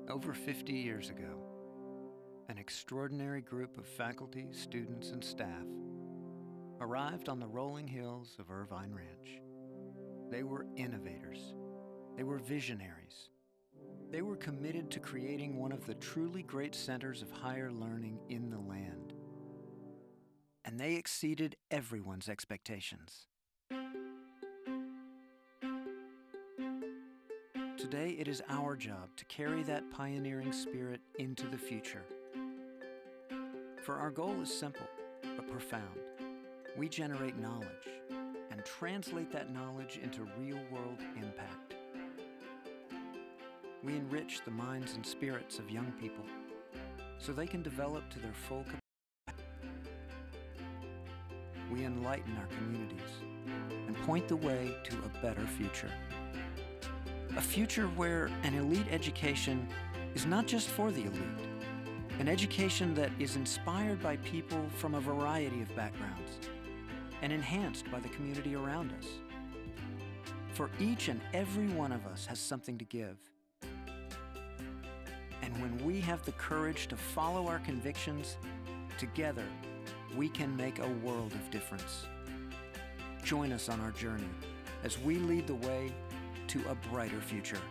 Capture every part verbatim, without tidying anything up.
Over fifty years ago, an extraordinary group of faculty, students, and staff arrived on the rolling hills of Irvine Ranch. They were innovators. They were visionaries. They were committed to creating one of the truly great centers of higher learning in the land. And they exceeded everyone's expectations. Today, it is our job to carry that pioneering spirit into the future. For our goal is simple, but profound. We generate knowledge and translate that knowledge into real-world impact. We enrich the minds and spirits of young people so they can develop to their full capacity. We enlighten our communities and point the way to a better future. A future where an elite education is not just for the elite, an education that is inspired by people from a variety of backgrounds and enhanced by the community around us. For each and every one of us has something to give. And when we have the courage to follow our convictions, together we can make a world of difference. Join us on our journey as we lead the way to a brighter future.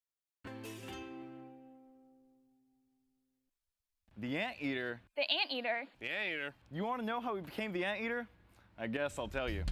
The Anteater. The Anteater. The Anteater. You want to know how we became the Anteater? I guess I'll tell you.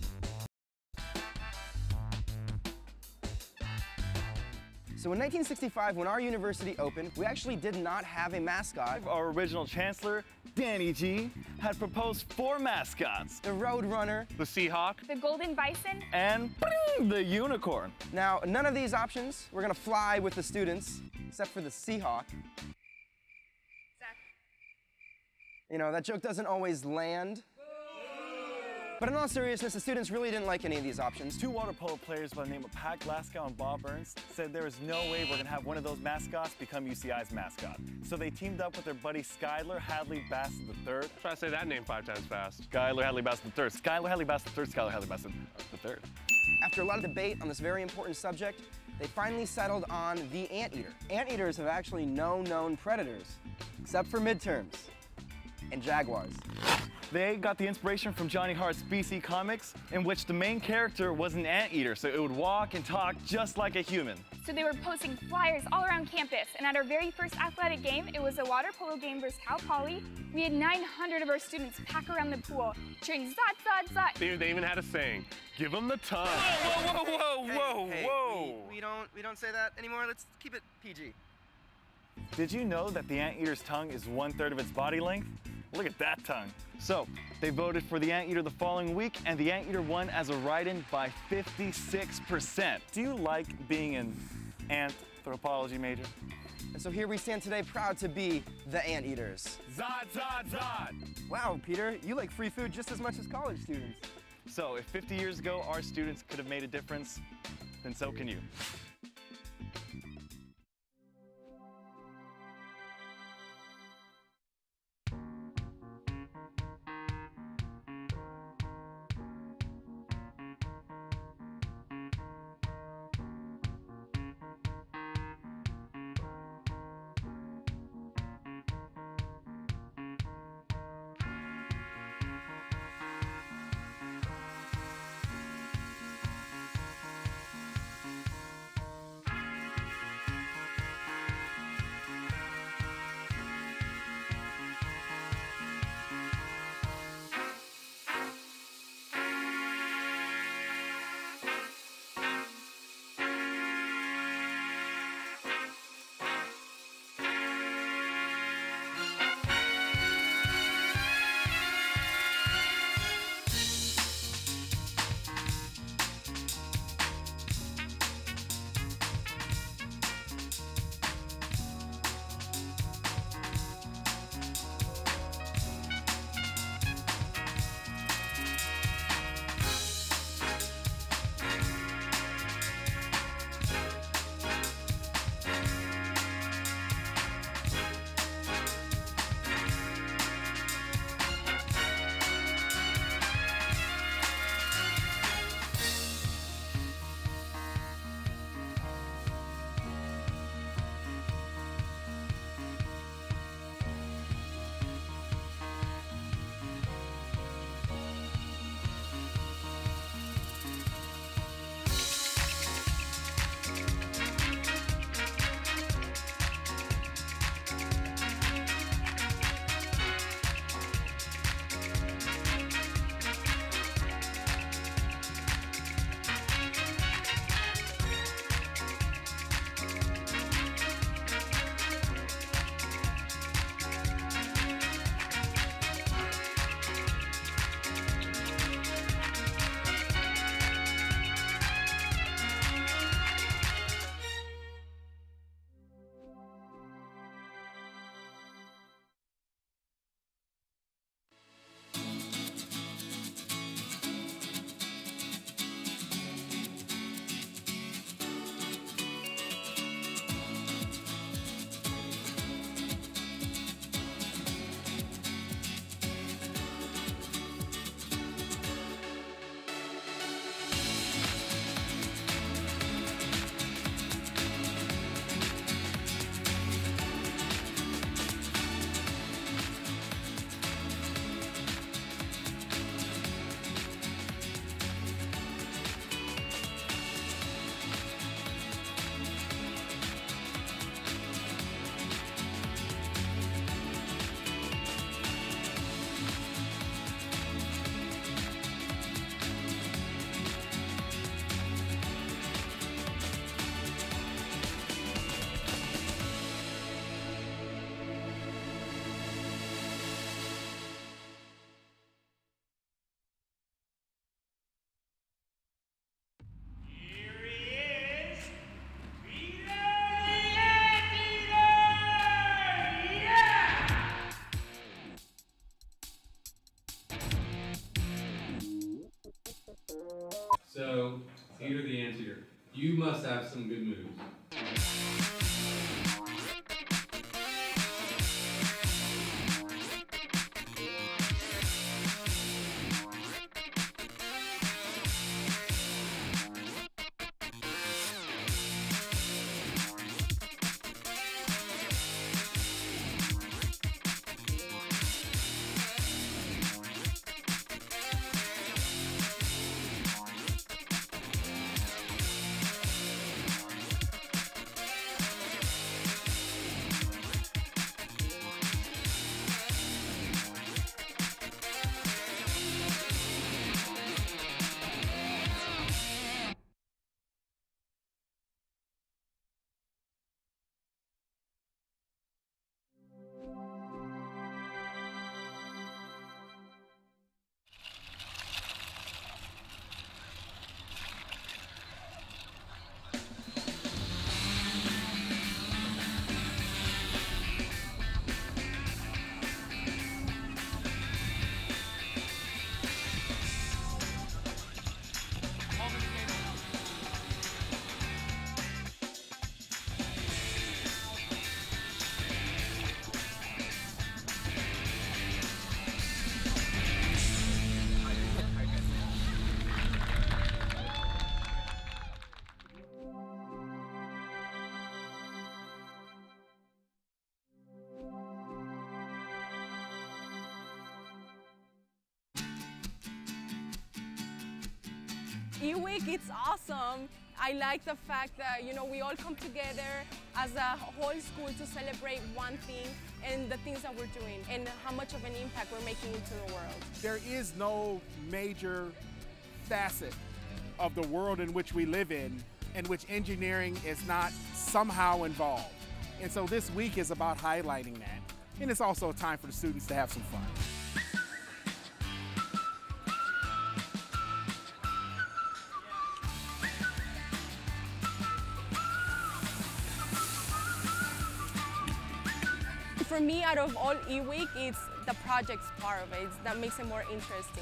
So in nineteen sixty-five, when our university opened, we actually did not have a mascot. Our original chancellor, Danny G, had proposed four mascots. The Roadrunner, The Seahawk. The Golden Bison. And the Unicorn. Now, none of these options were gonna fly with the students, except for the Seahawk. Zach. You know, that joke doesn't always land. But in all seriousness, the students really didn't like any of these options. Two water polo players by the name of Pat Glasgow and Bob Burns said there is no way we're gonna have one of those mascots become U C I's mascot. So they teamed up with their buddy Skylar Hadley Bassett the third. Try to say that name five times fast. Skylar Hadley Bassett the third. Skylar Hadley Bassett the third. Skylar Hadley Bassett the third. After a lot of debate on this very important subject, they finally settled on the Anteater. Anteaters have actually no known predators, except for midterms and jaguars. They got the inspiration from Johnny Hart's B C Comics, in which the main character was an anteater, so it would walk and talk just like a human. So they were posting flyers all around campus, and at our very first athletic game, it was a water polo game versus Cal Poly. We had nine hundred of our students pack around the pool, cheering zot, zot, zot. They, they even had a saying, give them the tongue. Whoa, whoa, whoa, Hey, whoa, hey, whoa. We, we don't we don't say that anymore. Let's keep it P G. Did you know that the anteater's tongue is one third of its body length? Look at that tongue. So, they voted for the Anteater the following week, and the Anteater won as a write-in by fifty-six percent. Do you like being an anthropology major? And so here we stand today proud to be the Anteaters. Zod, zod, zod. Wow, Peter, you like free food just as much as college students. So, if fifty years ago our students could have made a difference, then so can you. Peter the Anteater, you must have some good moves. E-Week, it's awesome. I like the fact that, you know, we all come together as a whole school to celebrate one thing and the things that we're doing and how much of an impact we're making into the world. There is no major facet of the world in which we live in in which engineering is not somehow involved. And so this week is about highlighting that. And it's also a time for the students to have some fun. For me, out of all E-Week, it's the projects part of it it's, that makes it more interesting.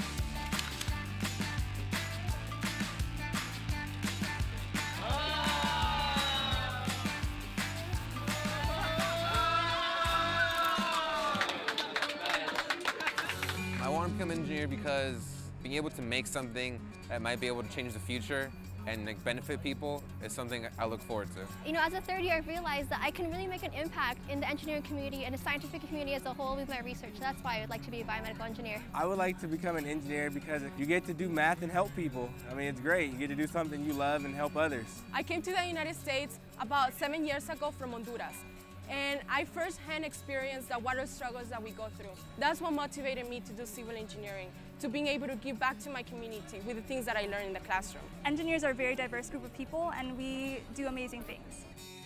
I want to become an engineer because being able to make something that might be able to change the future and like, benefit people is something I look forward to. You know, as a third year, I realized that I can really make an impact in the engineering community and the scientific community as a whole with my research. That's why I would like to be a biomedical engineer. I would like to become an engineer because you get to do math and help people. I mean, it's great. You get to do something you love and help others. I came to the United States about seven years ago from Honduras. And I firsthand experienced the water struggles that we go through. That's what motivated me to do civil engineering, to being able to give back to my community with the things that I learned in the classroom. Engineers are a very diverse group of people, and we do amazing things.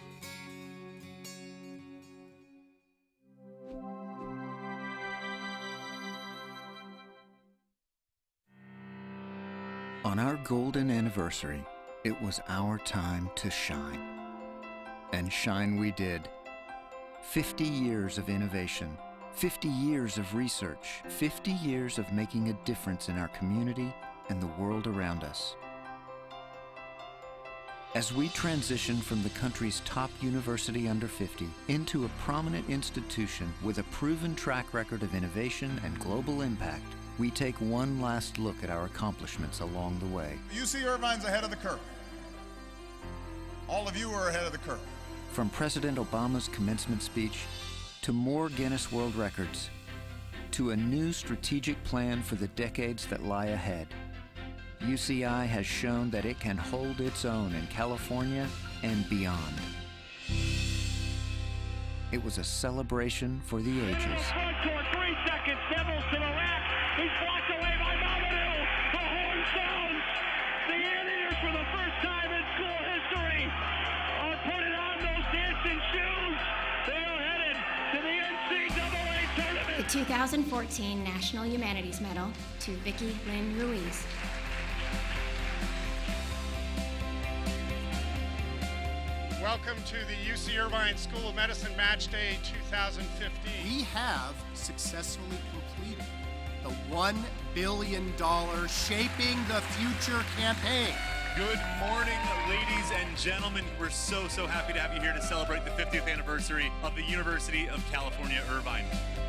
On our golden anniversary, it was our time to shine. And shine we did. fifty years of innovation, fifty years of research, fifty years of making a difference in our community and the world around us. As we transition from the country's top university under fifty into a prominent institution with a proven track record of innovation and global impact, we take one last look at our accomplishments along the way. U C Irvine's ahead of the curve. All of you are ahead of the curve. From President Obama's commencement speech, to more Guinness World Records, to a new strategic plan for the decades that lie ahead, U C I has shown that it can hold its own in California and beyond. It was a celebration for the ages. Three seconds, Devils to the rack. He's blocked away by Mamadou. The horn sounds. The Anteaters, for the first time in school history, are putting on those dancing shoes. They are headed to the N C double A tournament. The two thousand fourteen National Humanities Medal to Vicky Lynn Ruiz. Welcome to the U C Irvine School of Medicine Match Day two thousand fifteen. We have successfully completed the one billion dollar Shaping the Future campaign. Good morning, ladies and gentlemen. We're so, so happy to have you here to celebrate the fiftieth anniversary of the University of California, Irvine.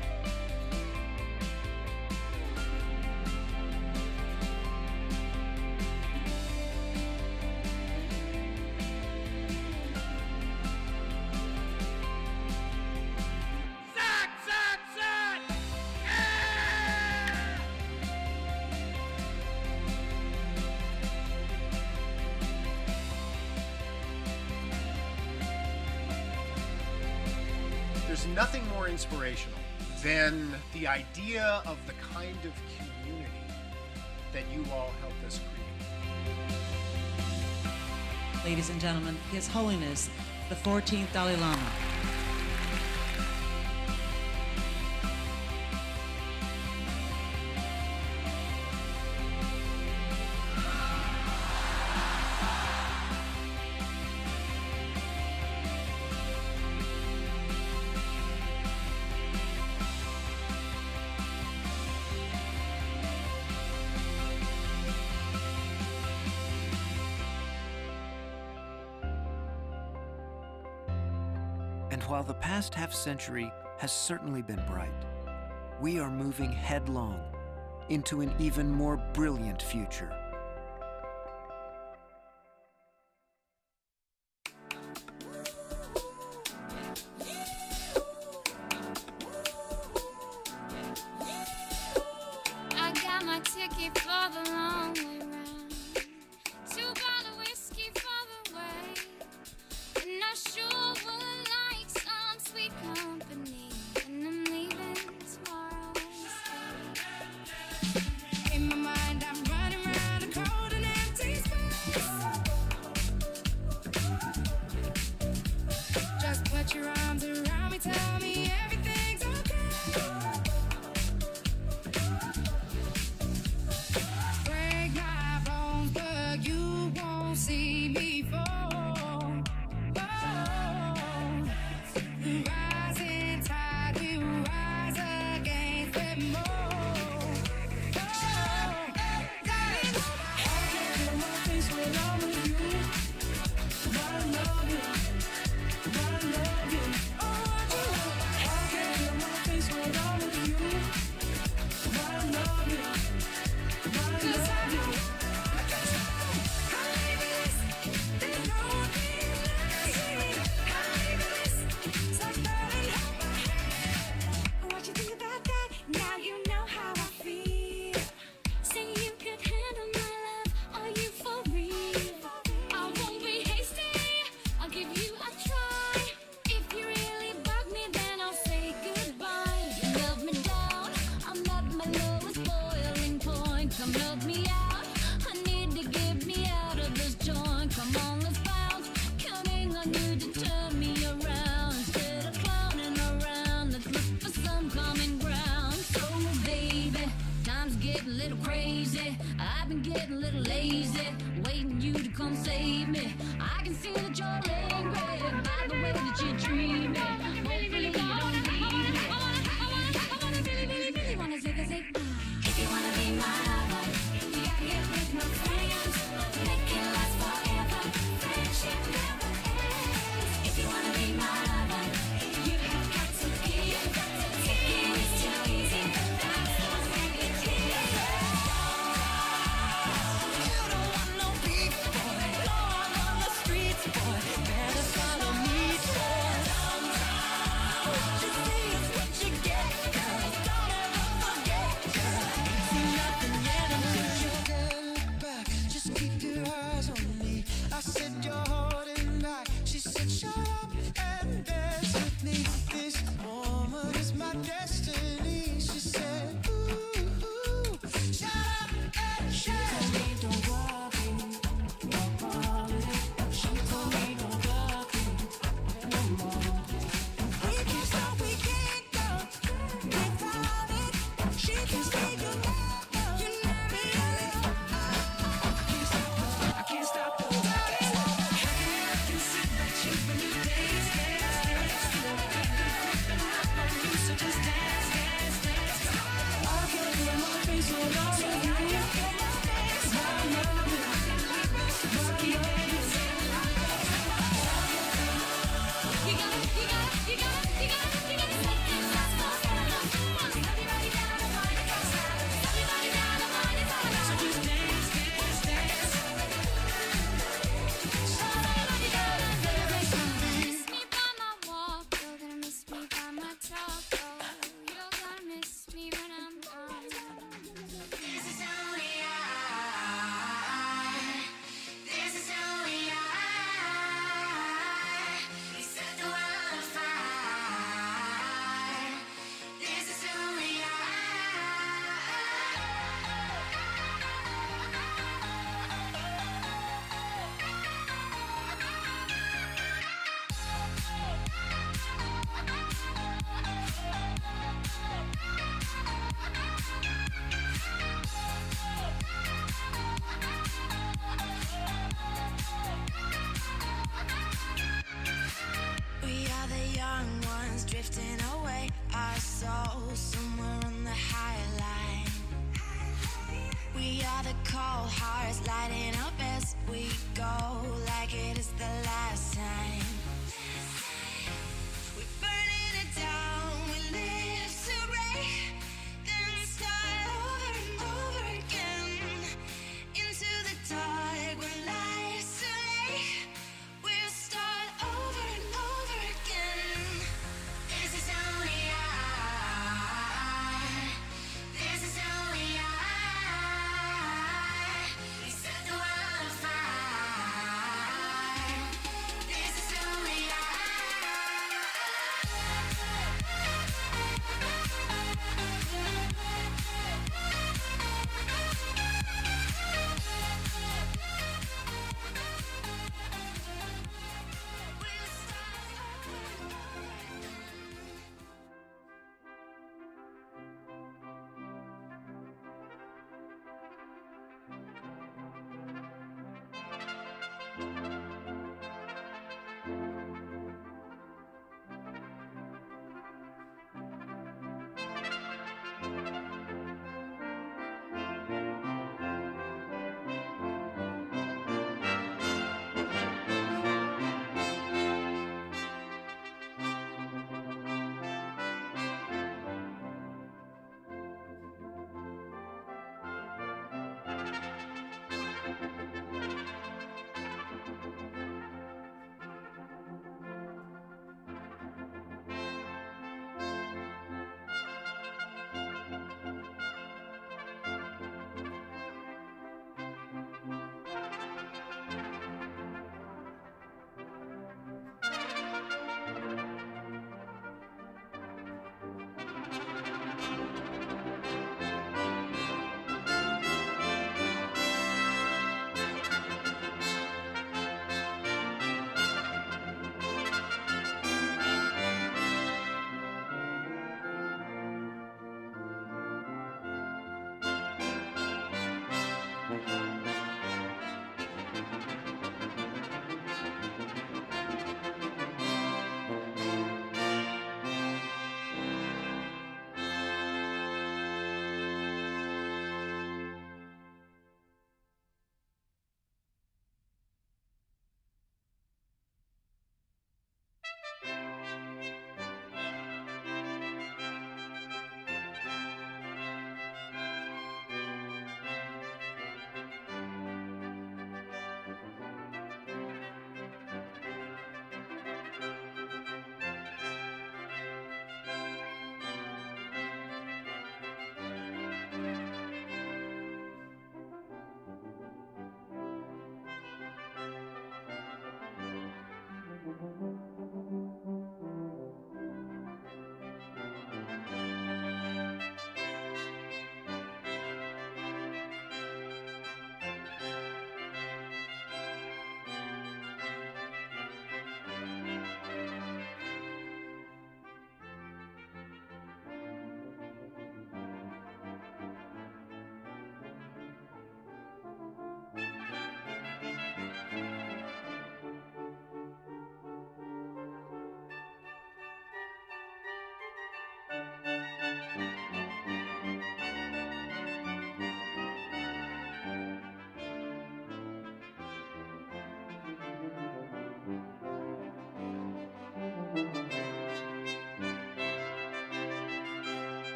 There's nothing more inspirational than the idea of the kind of community that you all helped us create. Ladies and gentlemen, His Holiness, the fourteenth Dalai Lama. And while the past half-century has certainly been bright, we are moving headlong into an even more brilliant future. I got my ticket for the long way round. Two bottle whiskey for the way. And I sure would like some sweet company. And I'm leaving tomorrow. In my mind, I'm running around a cold and empty space. Just put your arms around me, tell me everything's okay. Break my bones, but you won't see me fall. Oh, the rising tide will rise against them all. Oh, darling, I can't feel my face when I'm with you. But I love you, but I love you. Oh, I can't feel my face when I'm with you. But I love you, but I love you. What you think about that? Now you know how I feel. Say you could handle my love. Are you for real? I won't be hasty. I'll give you a try. If you really bug me, then I'll say goodbye. You love me down. I'm at my lowest boiling point. Come help me out. I need to get me out of this joint. Come on, let's bounce. Counting on you to turn me around. Instead of clowning around, let's look for some common ground. So, baby, time's getting a little crazy. I've been getting a little lazy, waiting you to come save me. I can see that you're angry by the way that you treat me. Hopefully you don't leave me. I wanna, I wanna, I wanna really, really, really wanna take a take. If you wanna be my lover, you gotta get with my friends. Make it last forever. Friendship never ends. If you wanna be my lover, you have got to give. Taking is too easy. That's what's make it easy. You don't want no beef, boy. No one on the streets, boy. Better follow me, boy.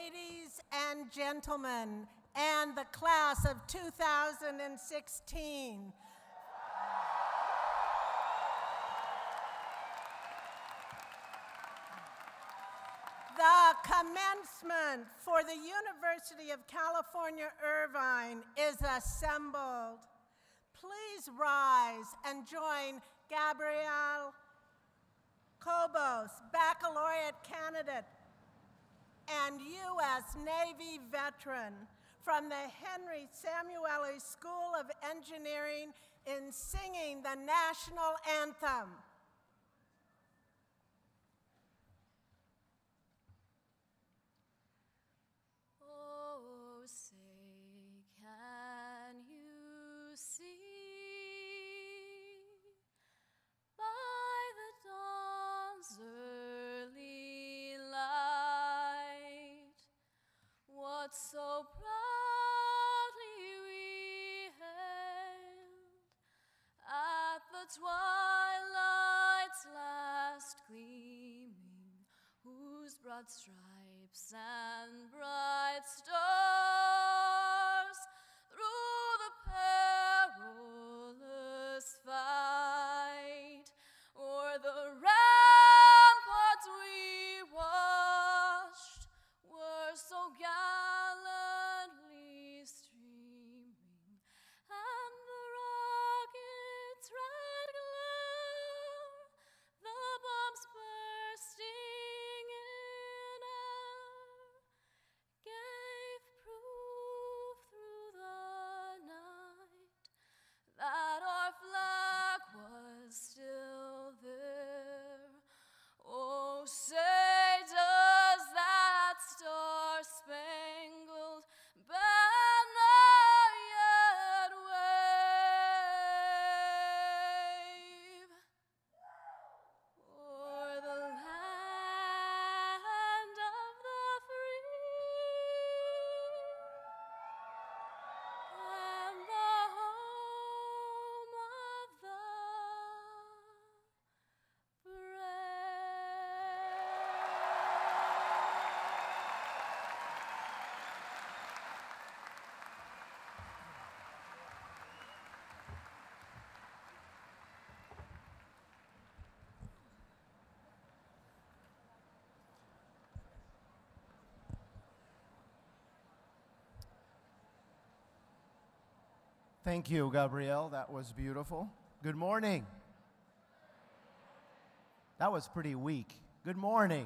Ladies and gentlemen, and the class of two thousand sixteen. The commencement for the University of California, Irvine is assembled. Please rise and join Gabrielle Cobos, baccalaureate candidate and U S Navy veteran from the Henry Samueli School of Engineering in singing the national anthem. Oh, say, can you see by the dawn's early light what so proudly we hailed at the twilight's last gleaming, whose broad stripes and bright stars through the perilous fight o'er the ramparts we watched were so gallantly streaming, and the rockets' red glare, the bombs bursting in air, gave proof through the night that our flag was still there. Oh, say does that star-spangled banner yet wave o'er the land of the free and the home of the Thank you, Gabrielle. That was beautiful. Good morning. That was pretty weak. Good morning.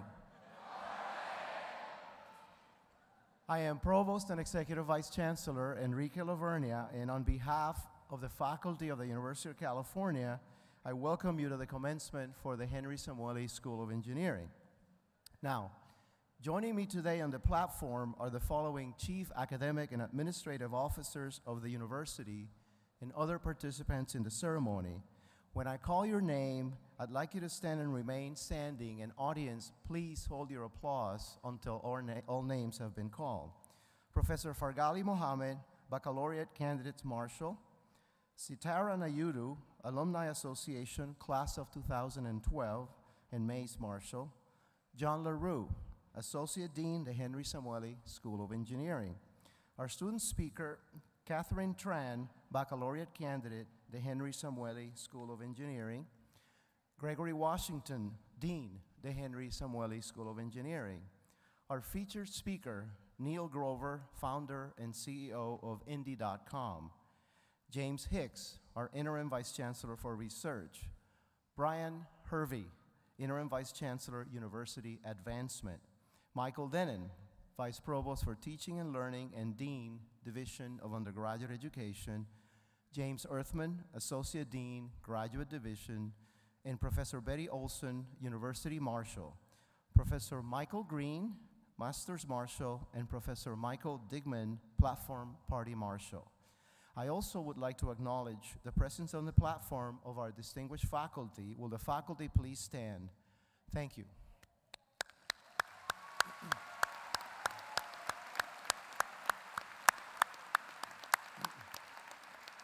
I am Provost and Executive Vice Chancellor Enrique Lavernia, and on behalf of the faculty of the University of California, I welcome you to the commencement for the Henry Samueli School of Engineering. Now, joining me today on the platform are the following chief academic and administrative officers of the university and other participants in the ceremony. When I call your name, I'd like you to stand and remain standing, and audience, please hold your applause until all, na all names have been called. Professor Fargali Mohammed, Baccalaureate Candidates Marshal. Sitara Nayudu, Alumni Association, Class of two thousand twelve, and Mays Marshal. John LaRue, Associate Dean, the Henry Samueli School of Engineering. Our student speaker, Catherine Tran, Baccalaureate Candidate, the Henry Samueli School of Engineering. Gregory Washington, Dean, the Henry Samueli School of Engineering. Our featured speaker, Neil Grover, founder and C E O of Indy dot com. James Hicks, our Interim Vice Chancellor for Research. Brian Hervey, Interim Vice Chancellor, University Advancement. Michael Denon, Vice Provost for Teaching and Learning and Dean, Division of Undergraduate Education. James Earthman, Associate Dean, Graduate Division. And Professor Betty Olson, University Marshal. Professor Michael Green, Master's Marshal, and Professor Michael Digman, Platform Party Marshal. I also would like to acknowledge the presence on the platform of our distinguished faculty. Will the faculty please stand? Thank you.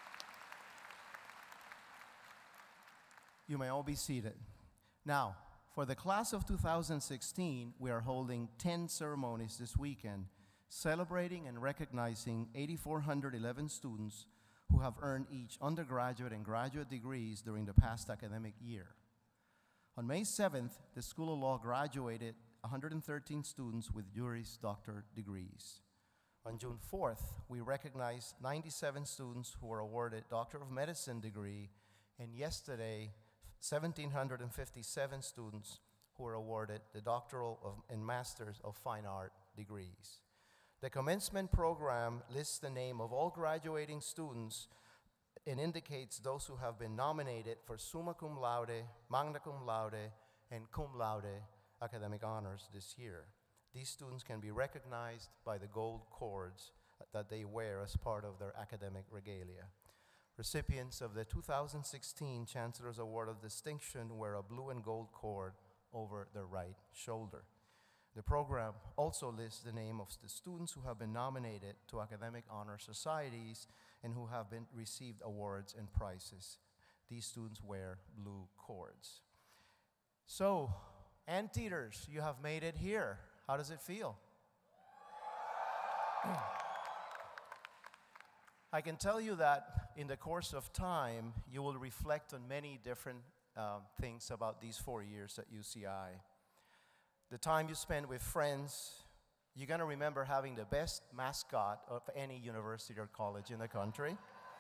You may all be seated. Now, For the class of two thousand sixteen, we are holding ten ceremonies this weekend, celebrating and recognizing eight thousand four hundred eleven students who have earned each undergraduate and graduate degrees during the past academic year. On May seventh, the School of Law graduated one hundred thirteen students with Juris Doctor degrees. On June fourth, we recognized ninety-seven students who were awarded Doctor of Medicine degree, and yesterday, one thousand seven hundred fifty-seven students who were awarded the Doctoral of, and Masters of Fine Art degrees. The commencement program lists the name of all graduating students and indicates those who have been nominated for summa cum laude, magna cum laude, and cum laude academic honors this year. These students can be recognized by the gold cords that they wear as part of their academic regalia. Recipients of the two thousand sixteen Chancellor's Award of Distinction wear a blue and gold cord over their right shoulder. The program also lists the name of the students who have been nominated to academic honor societies and who have been received awards and prizes. These students wear blue cords. So, Anteaters, you have made it here. How does it feel? I can tell you that in the course of time, you will reflect on many different um, things about these four years at U C I. The time you spend with friends, you're going to remember having the best mascot of any university or college in the country.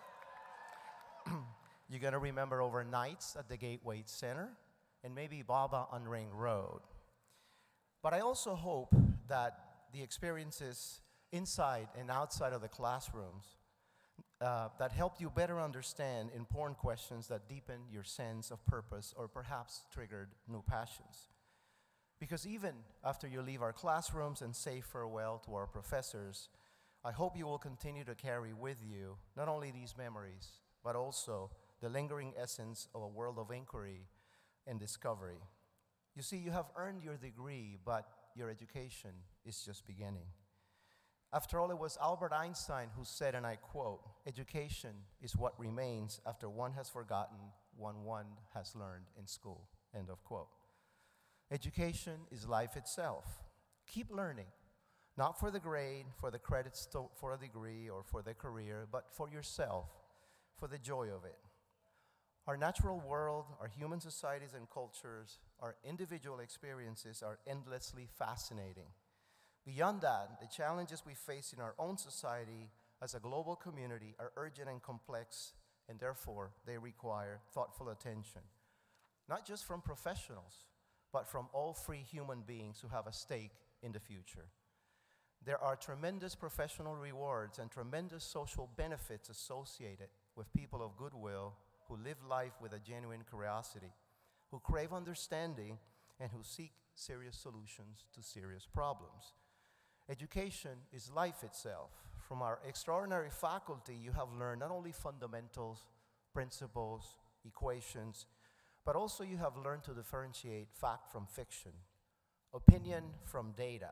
You're going to remember overnights at the Gateway Center and maybe Baba on Ring Road. But I also hope that the experiences inside and outside of the classrooms uh, that helped you better understand important questions that deepen your sense of purpose or perhaps triggered new passions. Because even after you leave our classrooms and say farewell to our professors, I hope you will continue to carry with you not only these memories, but also the lingering essence of a world of inquiry and discovery. You see, you have earned your degree, but your education is just beginning. After all, it was Albert Einstein who said, and I quote, "Education is what remains after one has forgotten what one has learned in school," end of quote. Education is life itself. Keep learning, not for the grade, for the credits to, for a degree, or for the career, but for yourself, for the joy of it. Our natural world, our human societies and cultures, our individual experiences are endlessly fascinating. Beyond that, the challenges we face in our own society as a global community are urgent and complex, and therefore they require thoughtful attention, not just from professionals, but from all free human beings who have a stake in the future. There are tremendous professional rewards and tremendous social benefits associated with people of goodwill who live life with a genuine curiosity, who crave understanding, and who seek serious solutions to serious problems. Education is life itself. From our extraordinary faculty, you have learned not only fundamentals, principles, equations, but also you have learned to differentiate fact from fiction, opinion from data,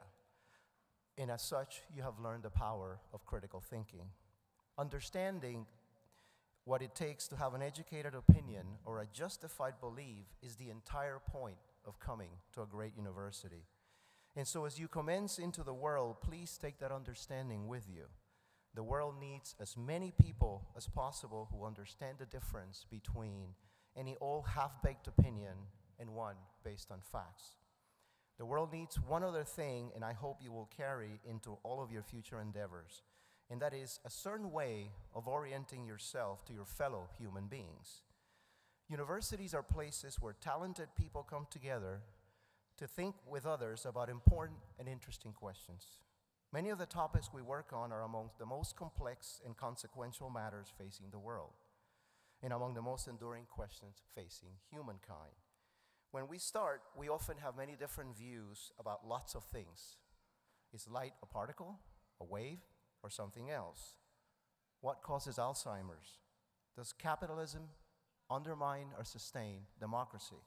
and as such, you have learned the power of critical thinking. Understanding what it takes to have an educated opinion or a justified belief is the entire point of coming to a great university. And so as you commence into the world, please take that understanding with you. The world needs as many people as possible who understand the difference between any old half-baked opinion and one based on facts. The world needs one other thing, and I hope you will carry into all of your future endeavors, and that is a certain way of orienting yourself to your fellow human beings. Universities are places where talented people come together to think with others about important and interesting questions. Many of the topics we work on are among the most complex and consequential matters facing the world, and among the most enduring questions facing humankind. When we start, we often have many different views about lots of things. Is light a particle, a wave, or something else? What causes Alzheimer's? Does capitalism undermine or sustain democracy?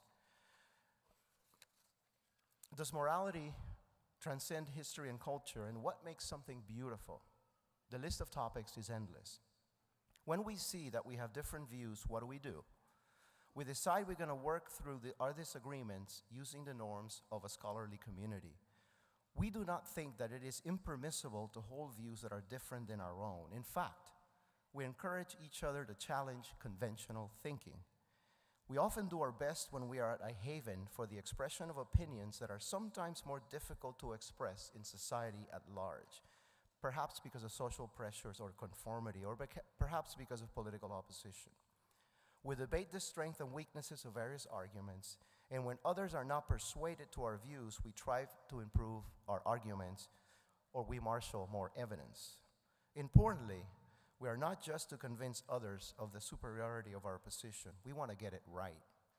Does morality transcend history and culture? And what makes something beautiful? The list of topics is endless. When we see that we have different views, what do we do? We decide we're going to work through the, our disagreements using the norms of a scholarly community. We do not think that it is impermissible to hold views that are different than our own. In fact, we encourage each other to challenge conventional thinking. We often do our best when we are at a haven for the expression of opinions that are sometimes more difficult to express in society at large, perhaps because of social pressures or conformity, or beca- perhaps because of political opposition. We debate the strengths and weaknesses of various arguments, and when others are not persuaded to our views, we try to improve our arguments, or we marshal more evidence. Importantly, we are not just to convince others of the superiority of our position. We want to get it right.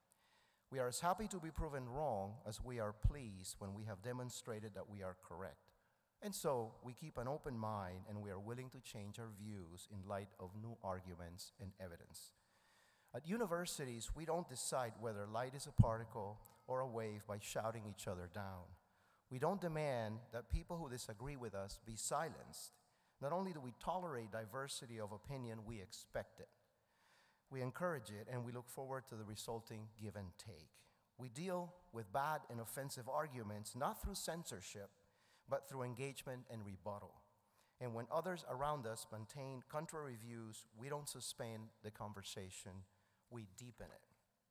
We are as happy to be proven wrong as we are pleased when we have demonstrated that we are correct. And so we keep an open mind, and we are willing to change our views in light of new arguments and evidence. At universities, we don't decide whether light is a particle or a wave by shouting each other down. We don't demand that people who disagree with us be silenced. Not only do we tolerate diversity of opinion, we expect it. We encourage it, and we look forward to the resulting give and take. We deal with bad and offensive arguments not through censorship, but through engagement and rebuttal. And when others around us maintain contrary views, we don't suspend the conversation, we deepen it.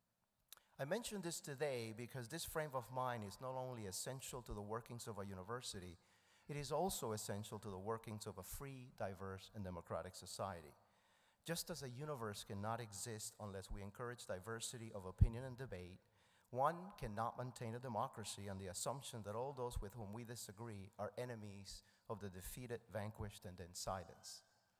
I mention this today because this frame of mind is not only essential to the workings of a university, it is also essential to the workings of a free, diverse, and democratic society. Just as a universe cannot exist unless we encourage diversity of opinion and debate, one cannot maintain a democracy on the assumption that all those with whom we disagree are enemies of the defeated, vanquished, and then silenced.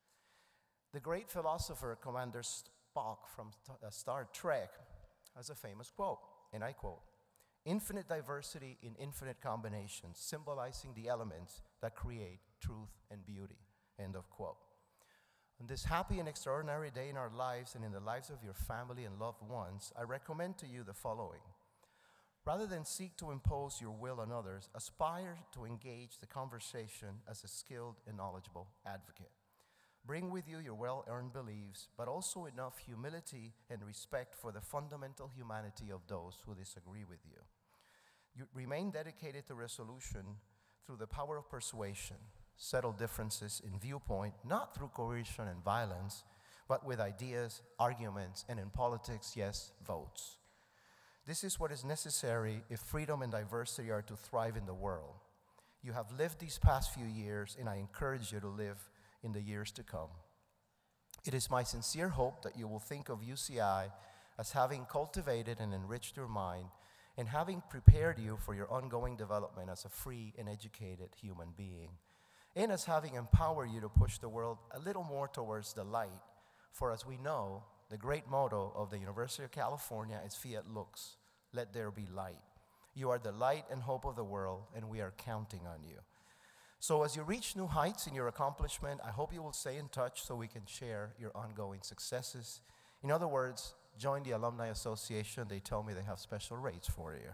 The great philosopher Commander Spock from uh, Star Trek has a famous quote, and I quote, "Infinite diversity in infinite combinations, symbolizing the elements that create truth and beauty," end of quote. On this happy and extraordinary day in our lives and in the lives of your family and loved ones, I recommend to you the following. Rather than seek to impose your will on others, aspire to engage the conversation as a skilled and knowledgeable advocate. Bring with you your well-earned beliefs, but also enough humility and respect for the fundamental humanity of those who disagree with you. You remain dedicated to resolution through the power of persuasion. Settle differences in viewpoint, not through coercion and violence, but with ideas, arguments, and in politics, yes, votes. This is what is necessary if freedom and diversity are to thrive in the world. You have lived these past few years, and I encourage you to live in the years to come. It is my sincere hope that you will think of U C I as having cultivated and enriched your mind and having prepared you for your ongoing development as a free and educated human being, and as having empowered you to push the world a little more towards the light. For as we know, the great motto of the University of California is Fiat Lux, let there be light. You are the light and hope of the world, and we are counting on you. So as you reach new heights in your accomplishment, I hope you will stay in touch so we can share your ongoing successes. In other words, join the Alumni Association. They tell me they have special rates for you.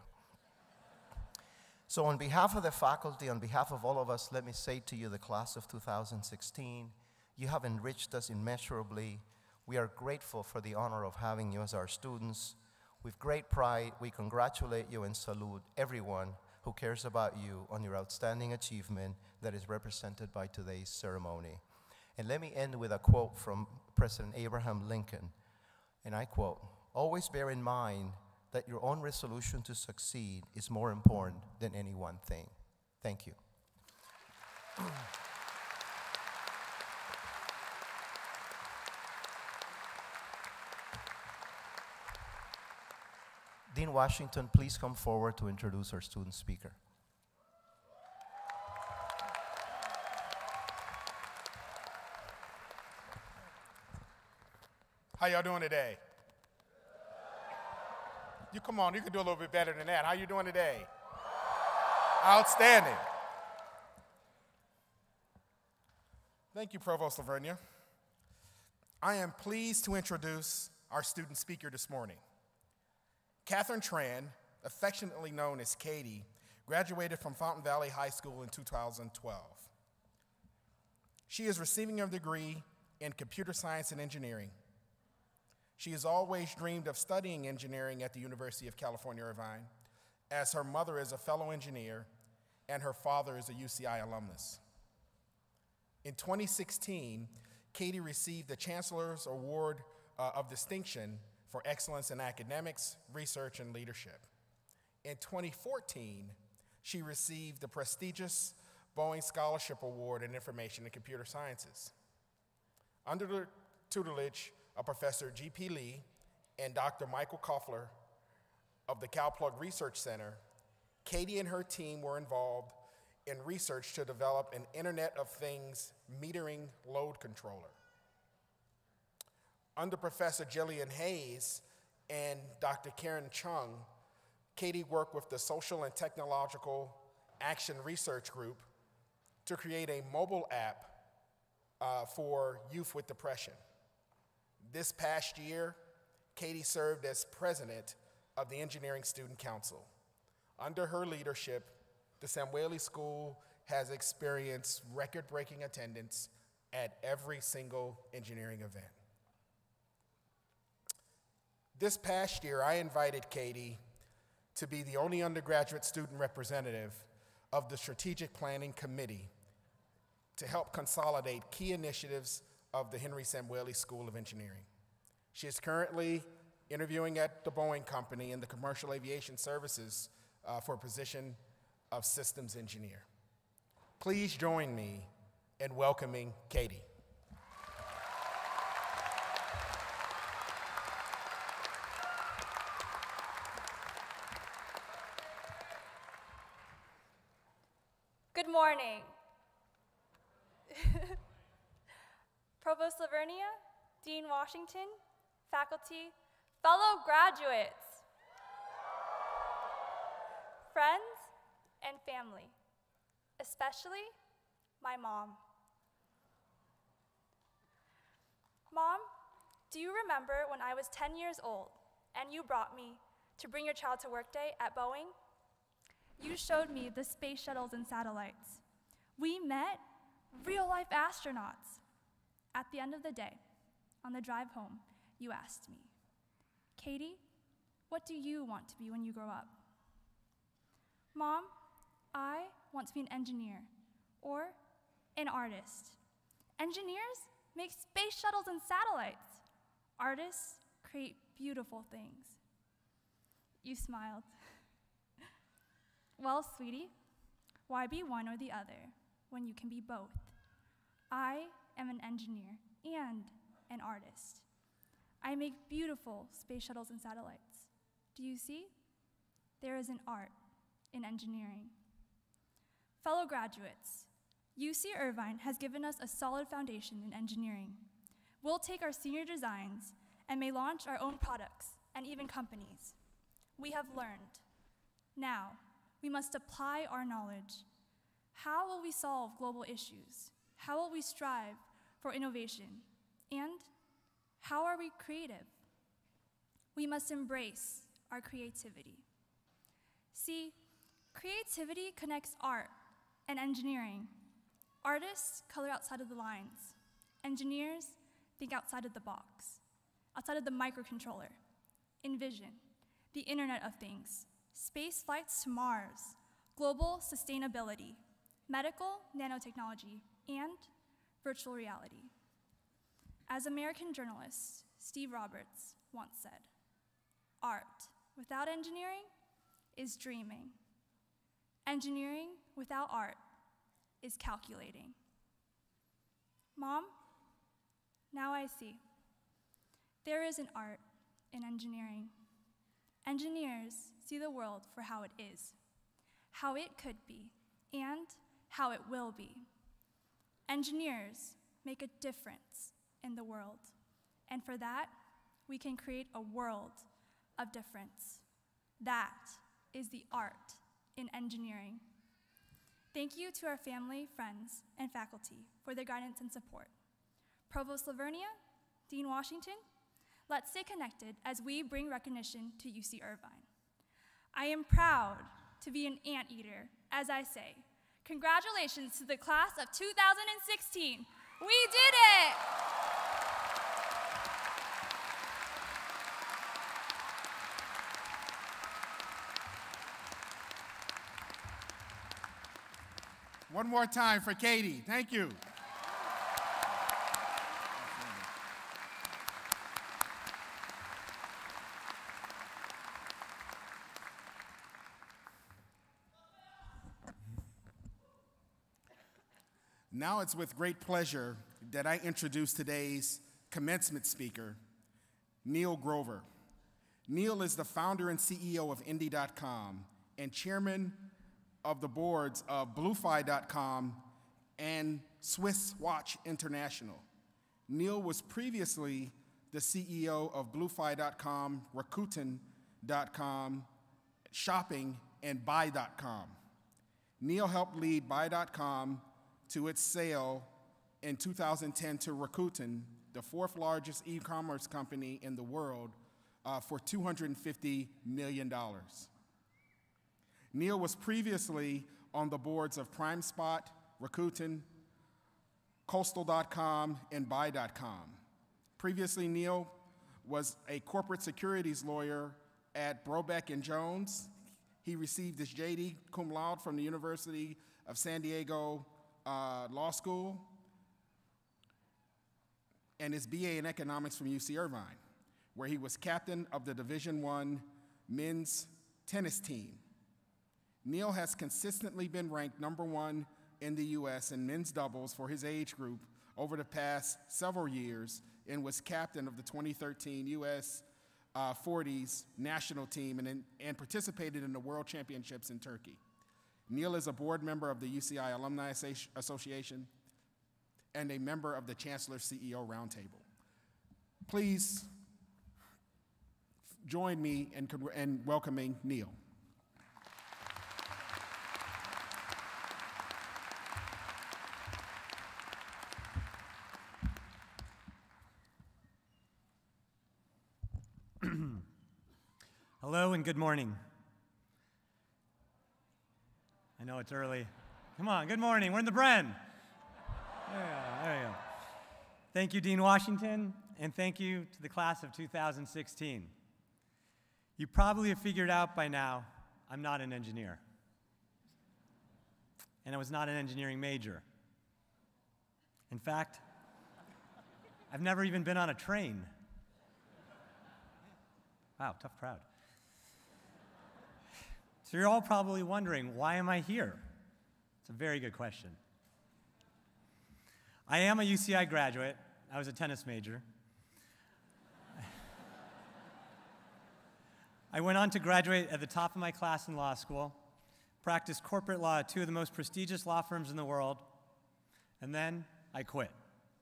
So on behalf of the faculty, on behalf of all of us, let me say to you, the class of two thousand sixteen, you have enriched us immeasurably. We are grateful for the honor of having you as our students. With great pride, we congratulate you and salute everyone who cares about you on your outstanding achievement that is represented by today's ceremony. And let me end with a quote from President Abraham Lincoln, and I quote, "Always bear in mind that your own resolution to succeed is more important than any one thing." Thank you. Dean Washington, please come forward to introduce our student speaker. How y'all doing today? You come on, you can do a little bit better than that. How you doing today? Outstanding. Thank you, Provost Lavernia. I am pleased to introduce our student speaker this morning. Catherine Tran, affectionately known as Katie, graduated from Fountain Valley High School in two thousand twelve. She is receiving a degree in computer science and engineering. She has always dreamed of studying engineering at the University of California, Irvine, as her mother is a fellow engineer and her father is a U C I alumnus. In twenty sixteen, Katie received the Chancellor's Award uh, of Distinction for Excellence in Academics, Research, and Leadership. In twenty fourteen, she received the prestigious Boeing Scholarship Award in Information and Computer Sciences. Under the tutelage of Professor G P Lee and Doctor Michael Koffler of the CalPlug Research Center, Katie and her team were involved in research to develop an Internet of Things metering load controller. Under Professor Jillian Hayes and Doctor Karen Chung, Katie worked with the Social and Technological Action Research Group to create a mobile app uh, for youth with depression. This past year, Katie served as president of the Engineering Student Council. Under her leadership, the Samueli School has experienced record-breaking attendance at every single engineering event. This past year, I invited Katie to be the only undergraduate student representative of the Strategic Planning Committee to help consolidate key initiatives of the Henry Samueli School of Engineering. She is currently interviewing at the Boeing Company in the Commercial Aviation Services uh, for a position of systems engineer. Please join me in welcoming Katie. Good morning. Provost Lavernia, Dean Washington, faculty, fellow graduates, friends, and family, especially my mom. Mom, do you remember when I was ten years old and you brought me to Bring Your Child to Work Day at Boeing? You showed me the space shuttles and satellites. We met real-life astronauts. At the end of the day, on the drive home, you asked me, Katie, what do you want to be when you grow up? Mom, I want to be an engineer or an artist. Engineers make space shuttles and satellites. Artists create beautiful things. You smiled. Well, sweetie, why be one or the other when you can be both? I am an engineer and an artist. I make beautiful space shuttles and satellites. Do you see? There is an art in engineering. Fellow graduates, U C Irvine has given us a solid foundation in engineering. We'll take our senior designs and may launch our own products and even companies. We have learned. Now, we must apply our knowledge. How will we solve global issues? How will we strive for innovation? And how are we creative? We must embrace our creativity. See, creativity connects art and engineering. Artists color outside of the lines. Engineers think outside of the box, outside of the microcontroller. Envision the Internet of Things, space flights to Mars, global sustainability, medical nanotechnology, and virtual reality. As American journalist Steve Roberts once said, art without engineering is dreaming. Engineering without art is calculating. Mom, now I see. There is an art in engineering. Engineers see the world for how it is, how it could be, and how it will be. Engineers make a difference in the world, and for that, we can create a world of difference. That is the art in engineering. Thank you to our family, friends, and faculty for their guidance and support. Provost Lavernia, Dean Washington, let's stay connected as we bring recognition to U C Irvine. I am proud to be an anteater, as I say. Congratulations to the class of two thousand sixteen. We did it! One more time for Katie. Thank you. Now it's with great pleasure that I introduce today's commencement speaker, Neil Grover. Neil is the founder and C E O of Indy dot com and chairman of the boards of BlueFi dot com and Swiss Watch International. Neil was previously the C E O of BlueFi dot com, Rakuten dot com, Shopping, and Buy dot com. Neil helped lead Buy dot com to its sale in two thousand ten to Rakuten, the fourth largest e-commerce company in the world, uh, for two hundred fifty million dollars. Neil was previously on the boards of PrimeSpot, Rakuten, Coastal dot com, and Buy dot com. Previously, Neil was a corporate securities lawyer at Brobeck and Jones. He received his J D cum laude from the University of San Diego uh, Law School and his B A in economics from U C Irvine, where he was captain of the Division One men's tennis team. Neil has consistently been ranked number one in the U S in men's doubles for his age group over the past several years and was captain of the twenty thirteen U S uh, forties national team and, and participated in the World Championships in Turkey. Neil is a board member of the U C I Alumni Association and a member of the Chancellor's C E O Roundtable. Please join me in, in welcoming Neil. Hello and good morning. I know it's early. Come on, good morning. We're in the Bren. There you go, there you go. Thank you, Dean Washington, and thank you to the class of two thousand sixteen. You probably have figured out by now I'm not an engineer. And I was not an engineering major. In fact, I've never even been on a train. Wow, tough crowd. So you're all probably wondering, why am I here? It's a very good question. I am a U C I graduate. I was a tennis major. I went on to graduate at the top of my class in law school, practiced corporate law at two of the most prestigious law firms in the world, and then I quit.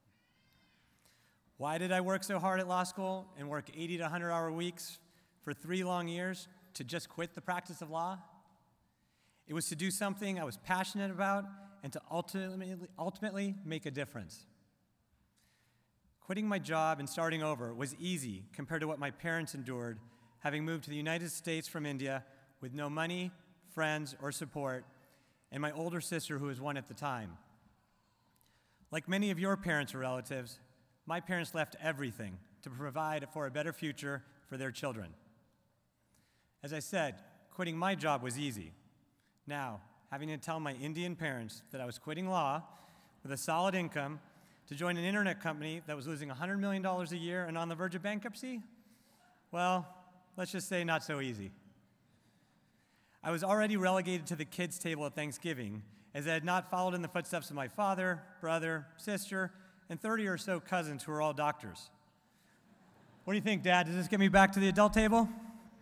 Why did I work so hard at law school and work eighty to one hundred hour weeks for three long years to just quit the practice of law? It was to do something I was passionate about and to ultimately, ultimately make a difference. Quitting my job and starting over was easy compared to what my parents endured, having moved to the United States from India with no money, friends, or support, and my older sister who was one at the time. Like many of your parents or relatives, my parents left everything to provide for a better future for their children. As I said, quitting my job was easy. Now, having to tell my Indian parents that I was quitting law with a solid income to join an internet company that was losing one hundred million dollars a year and on the verge of bankruptcy, well, let's just say not so easy. I was already relegated to the kids' table at Thanksgiving, as I had not followed in the footsteps of my father, brother, sister, and thirty or so cousins who were all doctors. What do you think, Dad? Does this get me back to the adult table?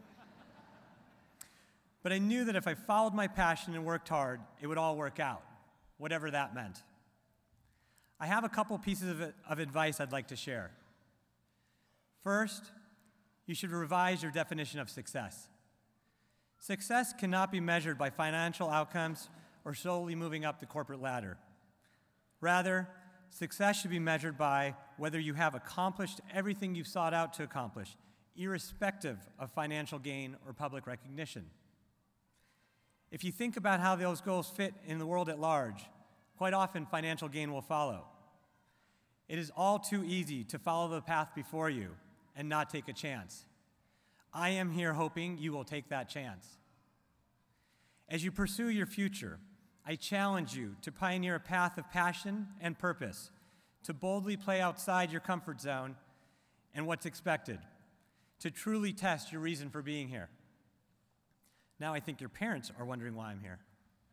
But I knew that if I followed my passion and worked hard, it would all work out, whatever that meant. I have a couple pieces of, of advice I'd like to share. First, you should revise your definition of success. Success cannot be measured by financial outcomes or solely moving up the corporate ladder. Rather, success should be measured by whether you have accomplished everything you've sought out to accomplish, irrespective of financial gain or public recognition. If you think about how those goals fit in the world at large, quite often financial gain will follow. It is all too easy to follow the path before you and not take a chance. I am here hoping you will take that chance. As you pursue your future, I challenge you to pioneer a path of passion and purpose, to boldly play outside your comfort zone and what's expected, to truly test your reason for being here. Now I think your parents are wondering why I'm here.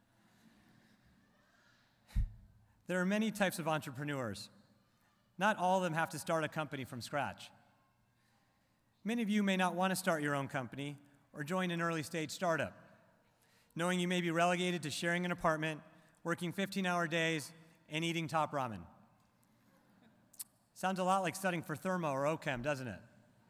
There are many types of entrepreneurs. Not all of them have to start a company from scratch. Many of you may not want to start your own company or join an early stage startup, knowing you may be relegated to sharing an apartment, working fifteen hour days, and eating top ramen. Sounds a lot like studying for Thermo or OChem, doesn't it?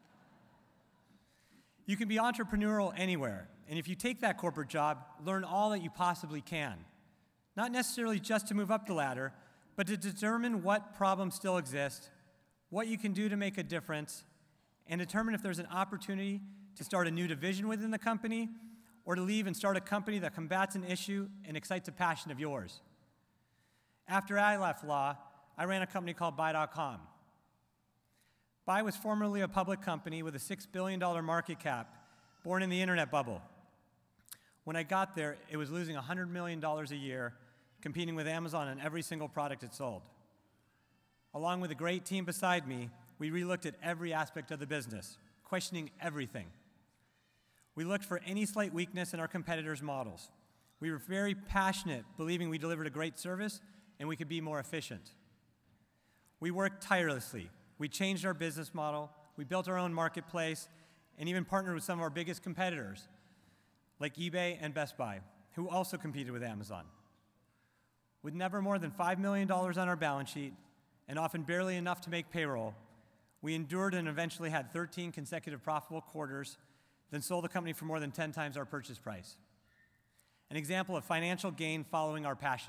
You can be entrepreneurial anywhere, and if you take that corporate job, learn all that you possibly can. Not necessarily just to move up the ladder, but to determine what problems still exist, what you can do to make a difference, and determine if there's an opportunity to start a new division within the company, or to leave and start a company that combats an issue and excites a passion of yours. After I left law, I ran a company called Buy dot com. Buy was formerly a public company with a six billion dollar market cap, born in the internet bubble. When I got there, it was losing one hundred million dollars a year, competing with Amazon on every single product it sold. Along with a great team beside me, we relooked at every aspect of the business, questioning everything. We looked for any slight weakness in our competitors' models. We were very passionate, believing we delivered a great service and we could be more efficient. We worked tirelessly. We changed our business model, we built our own marketplace, and even partnered with some of our biggest competitors, like eBay and Best Buy, who also competed with Amazon. With never more than five million dollars on our balance sheet, and often barely enough to make payroll, we endured and eventually had thirteen consecutive profitable quarters, then sold the company for more than ten times our purchase price. An example of financial gain following our passion.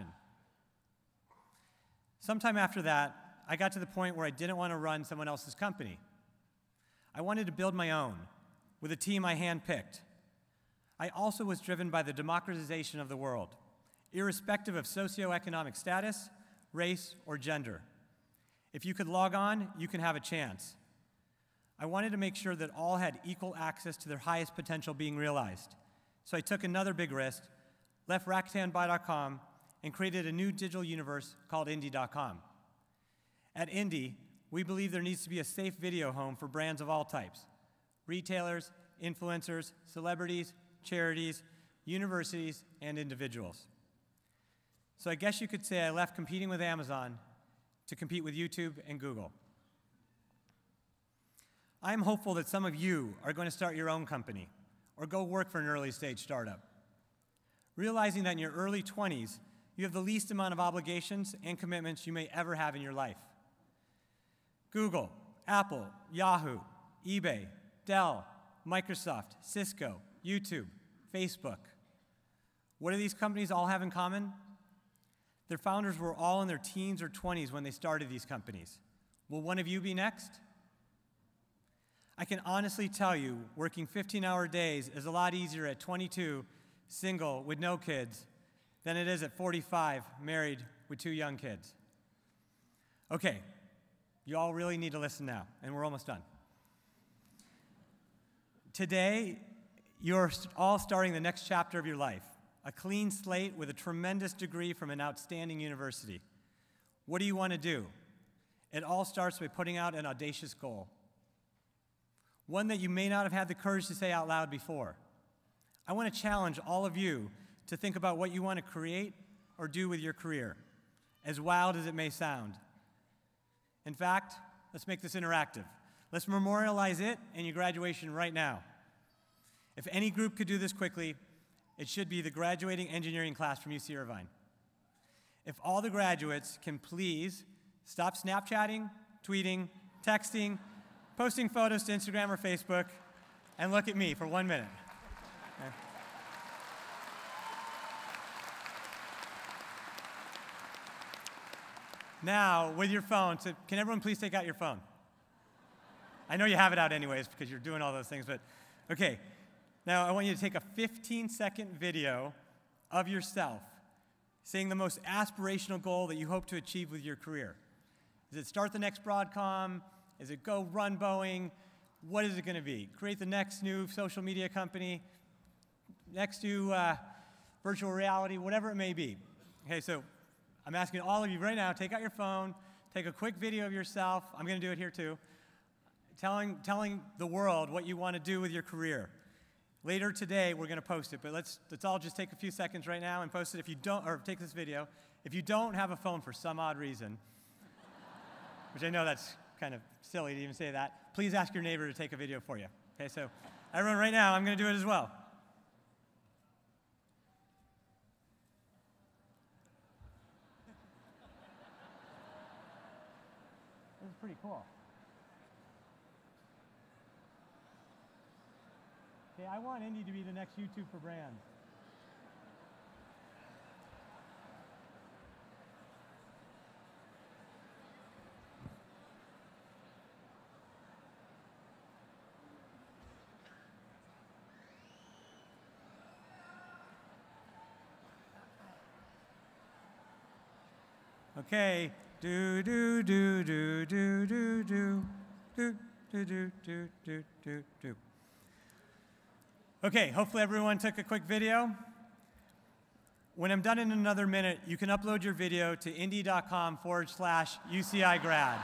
Sometime after that, I got to the point where I didn't want to run someone else's company. I wanted to build my own, with a team I handpicked. I also was driven by the democratization of the world, irrespective of socioeconomic status, race, or gender. If you could log on, you can have a chance. I wanted to make sure that all had equal access to their highest potential being realized. So I took another big risk, left Rakuten Buy dot com, and created a new digital universe called Indie dot com. At Indie, we believe there needs to be a safe video home for brands of all types: retailers, influencers, celebrities, charities, universities, and individuals. So I guess you could say I left competing with Amazon to compete with YouTube and Google. I'm hopeful that some of you are going to start your own company or go work for an early stage startup. Realizing that in your early twenties, you have the least amount of obligations and commitments you may ever have in your life. Google, Apple, Yahoo, eBay, Dell, Microsoft, Cisco, YouTube, Facebook. What do these companies all have in common? Their founders were all in their teens or twenties when they started these companies. Will one of you be next? I can honestly tell you, working fifteen hour days is a lot easier at twenty-two, single, with no kids, than it is at forty-five, married, with two young kids. Okay, you all really need to listen now, and we're almost done. Today, you're all starting the next chapter of your life, a clean slate with a tremendous degree from an outstanding university. What do you want to do? It all starts by putting out an audacious goal, one that you may not have had the courage to say out loud before. I want to challenge all of you to think about what you want to create or do with your career, as wild as it may sound. In fact, let's make this interactive. Let's memorialize it and your graduation right now. If any group could do this quickly, it should be the graduating engineering class from U C Irvine. If all the graduates can please stop Snapchatting, tweeting, texting, posting photos to Instagram or Facebook, and look at me for one minute. Okay. Now, with your phone, so can everyone please take out your phone? I know you have it out anyways because you're doing all those things, but okay. Now, I want you to take a fifteen second video of yourself saying the most aspirational goal that you hope to achieve with your career. Is it start the next Broadcom? Is it go run Boeing? What is it going to be? Create the next new social media company, next new uh, virtual reality, whatever it may be. Okay, so I'm asking all of you right now, take out your phone, take a quick video of yourself. I'm going to do it here too. Telling, telling the world what you want to do with your career. Later today, we're going to post it, but let's, let's all just take a few seconds right now and post it if you don't, or take this video. If you don't have a phone for some odd reason, which I know that's kind of silly to even say that, please ask your neighbor to take a video for you. Okay, so everyone right now, I'm going to do it as well. This is pretty cool. Okay, I want Indy to be the next YouTube for brands. Okay, do do do do do do do do do do do do do do. Okay, hopefully everyone took a quick video. When I'm done in another minute, you can upload your video to indy.com forward slash UCI grad.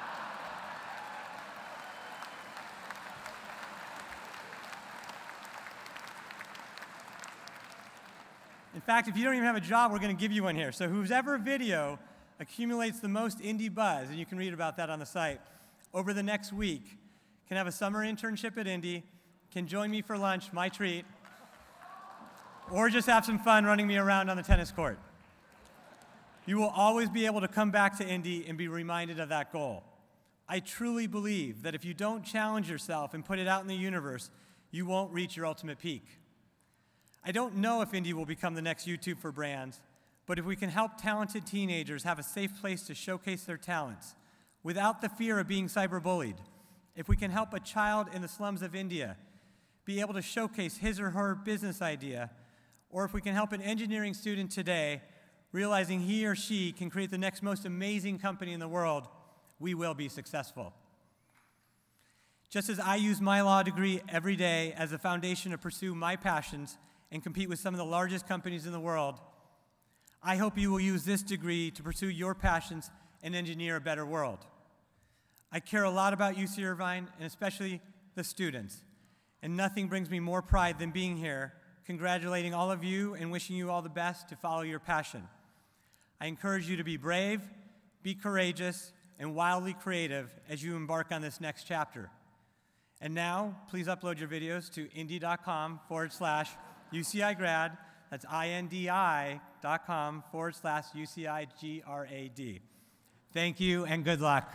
In fact, if you don't even have a job, we're going to give you one here. So whoever video accumulates the most Indy buzz, and you can read about that on the site, over the next week, can have a summer internship at Indy, can join me for lunch, my treat, or just have some fun running me around on the tennis court. You will always be able to come back to Indy and be reminded of that goal. I truly believe that if you don't challenge yourself and put it out in the universe, you won't reach your ultimate peak. I don't know if Indy will become the next YouTube for brands, but if we can help talented teenagers have a safe place to showcase their talents without the fear of being cyberbullied, if we can help a child in the slums of India be able to showcase his or her business idea, or if we can help an engineering student today realizing he or she can create the next most amazing company in the world, we will be successful. Just as I use my law degree every day as a foundation to pursue my passions and compete with some of the largest companies in the world, I hope you will use this degree to pursue your passions and engineer a better world. I care a lot about U C Irvine, and especially the students, and nothing brings me more pride than being here, congratulating all of you and wishing you all the best to follow your passion. I encourage you to be brave, be courageous, and wildly creative as you embark on this next chapter. And now, please upload your videos to indy.com forward slash UCI grad. That's I-N-D-I.com forward slash U-C-I-G-R-A-D. Thank you and good luck.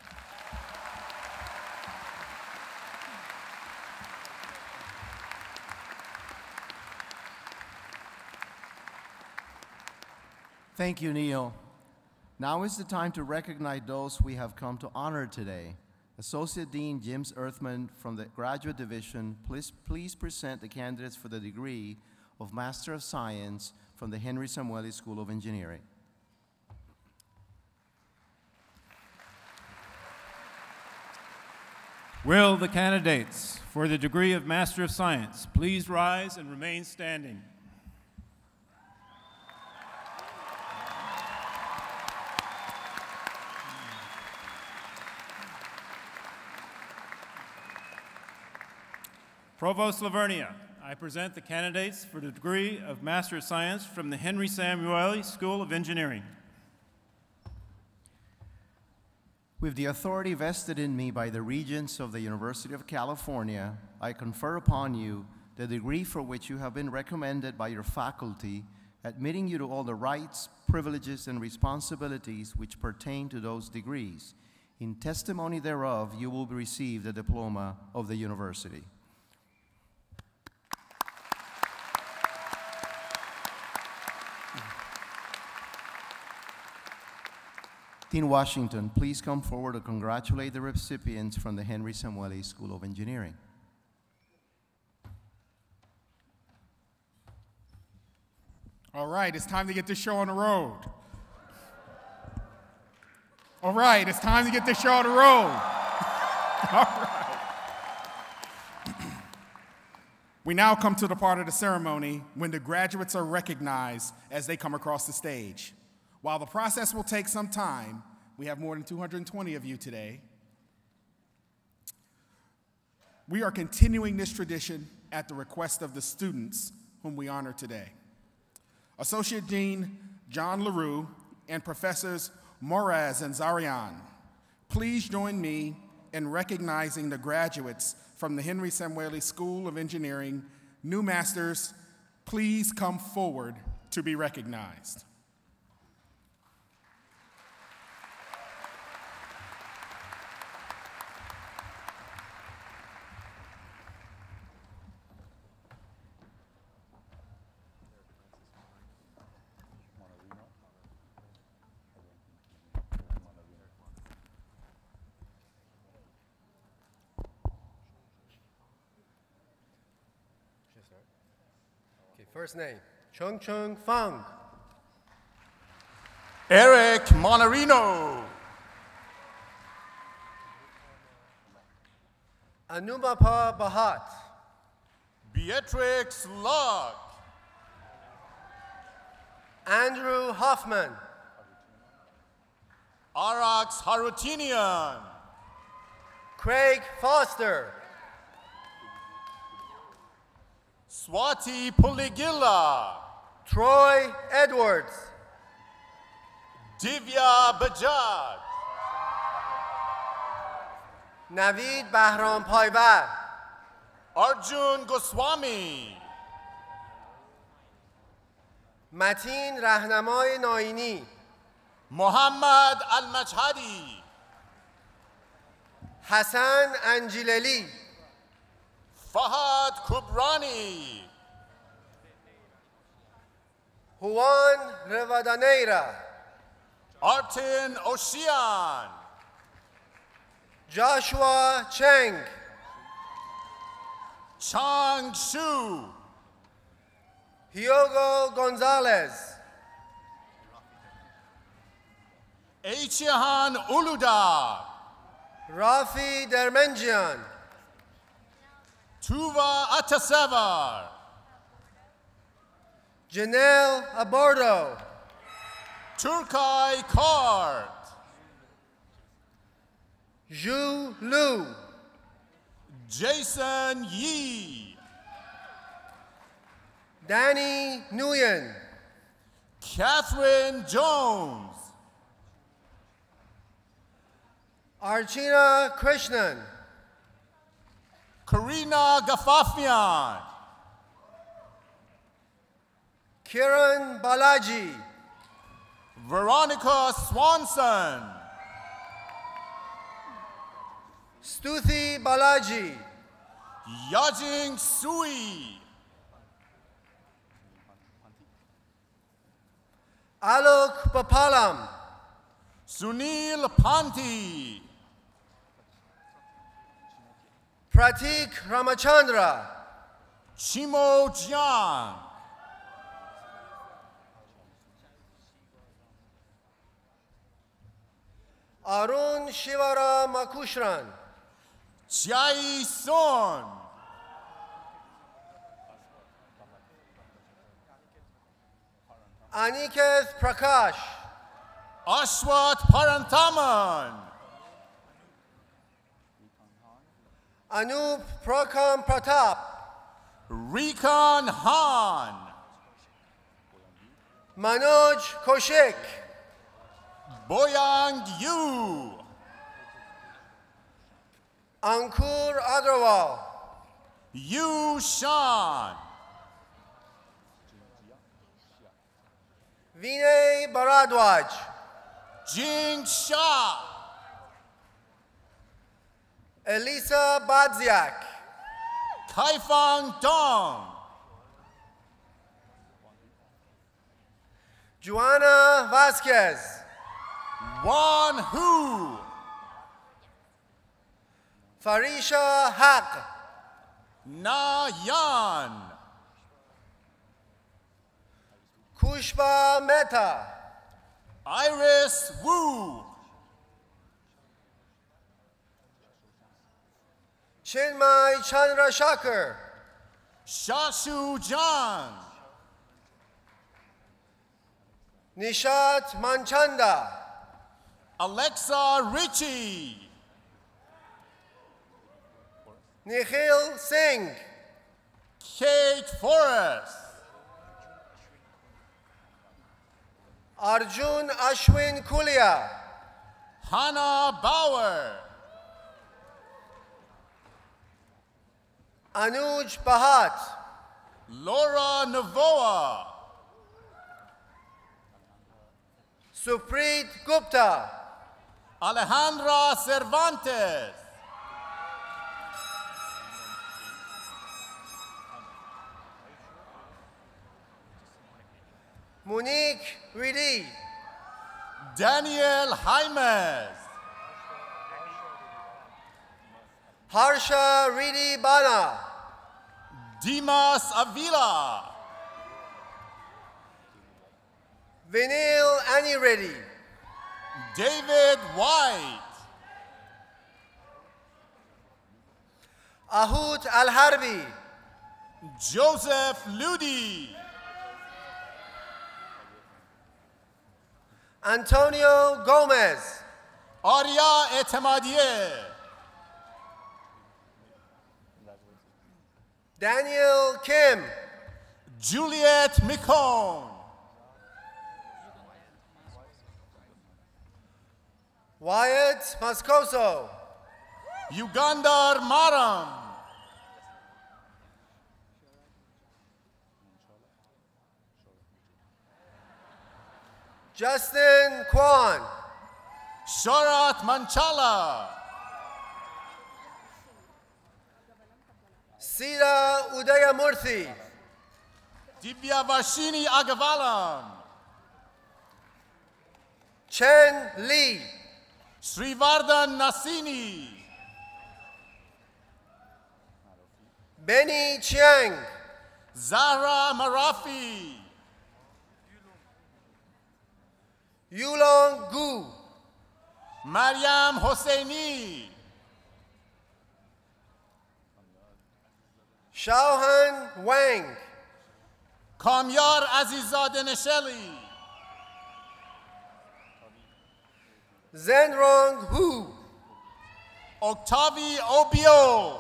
Thank you, Neil. Now is the time to recognize those we have come to honor today. Associate Dean James Earthman from the Graduate Division, please, please present the candidates for the degree of Master of Science from the Henry Samueli School of Engineering. Will the candidates for the degree of Master of Science please rise and remain standing? Provost Lavernia, I present the candidates for the degree of Master of Science from the Henry Samueli School of Engineering. With the authority vested in me by the Regents of the University of California, I confer upon you the degree for which you have been recommended by your faculty, admitting you to all the rights, privileges, and responsibilities which pertain to those degrees. In testimony thereof, you will receive the diploma of the university. Dean Washington, please come forward to congratulate the recipients from the Henry Samueli School of Engineering. All right, it's time to get this show on the road. All right, it's time to get this show on the road. All right. We now come to the part of the ceremony when the graduates are recognized as they come across the stage. While the process will take some time, we have more than two hundred twenty of you today. We are continuing this tradition at the request of the students whom we honor today. Associate Dean John LaRue and Professors Moraz and Zarian, please join me in recognizing the graduates from the Henry Samueli School of Engineering. New masters, please come forward to be recognized. First name, Chung Chung Fang. Eric Monarino. Anumapa Bahat. Beatrix Log. Andrew Hoffman. Arax Harutinian. Craig Foster. Swati Puligila. Troy Edwards. Divya Bajaj. Navid Bahram Paivar. Arjun Goswami. Matin Rahnamay Naini. Muhammad Al-Majhadi. Hassan Anjileli. Fahad Kubrani. Juan Rivadaneira. Artin Ocean. Joshua Cheng. Chang Shu. Hugo Gonzalez. Aichihan Uluda. Rafi Dermenjian. Tuva Atasevar. Janelle Abordo. Turkai Kart. Zhu Lu. Jason Yee. Danny Nguyen. Catherine Jones. Archana Krishnan. Karina Gafafian. Kiran Balaji. Veronica Swanson. Stuthi Balaji. Yajing Sui. Alok Papalam. Sunil Panti. Pratik Ramachandra. Chimo Jiang. Arun Shivara Makushran. Chai Son. Aniket Prakash. Ashwat Parantaman. Anup Prakam Pratap. Rikan Han. Manoj Koshik. Boyang Yu. Ankur Agrawal. Yu Shan. Vinay Bharadwaj. Jing Shah. Elisa Badziak. Kaifang Dong. Joanna Vasquez. Wan Hu. Farisha Haq. Na Yan. Kushba Mehta. Iris Wu. Chinmay Chandra Shakur. Shashu Jan. Nishat Manchanda. Alexa Ritchie. Nikhil Singh. Kate Forrest. Arjun Ashwin Kulia. Hannah Bauer. Anuj Bahat. Laura Navoa. Supreet Gupta. Alejandra Cervantes. Monique Reddy. Daniel Jaimes. Harsha Reddy Bana. Dimas Avila. Vinil Anireddy. David White. Ahut Al-Harbi. Joseph Ludi. Antonio Gomez. Arya Etemadiye. Daniel Kim. Juliet Mikon. Wyatt Moscoso. Ugandar Maram. Justin Kwan. Sharat Manchala. Sita Udayamurthy. Divyavashini Agavalam. Chen Lee. Srivardhan Nasini. Benny Chiang. Zahra Marafi. Yulong Gu. Mariam Hosseini. Shaohan Wang. Kamyar Azizadeh Nesheli. Zenrong Hu. Octavi Obios.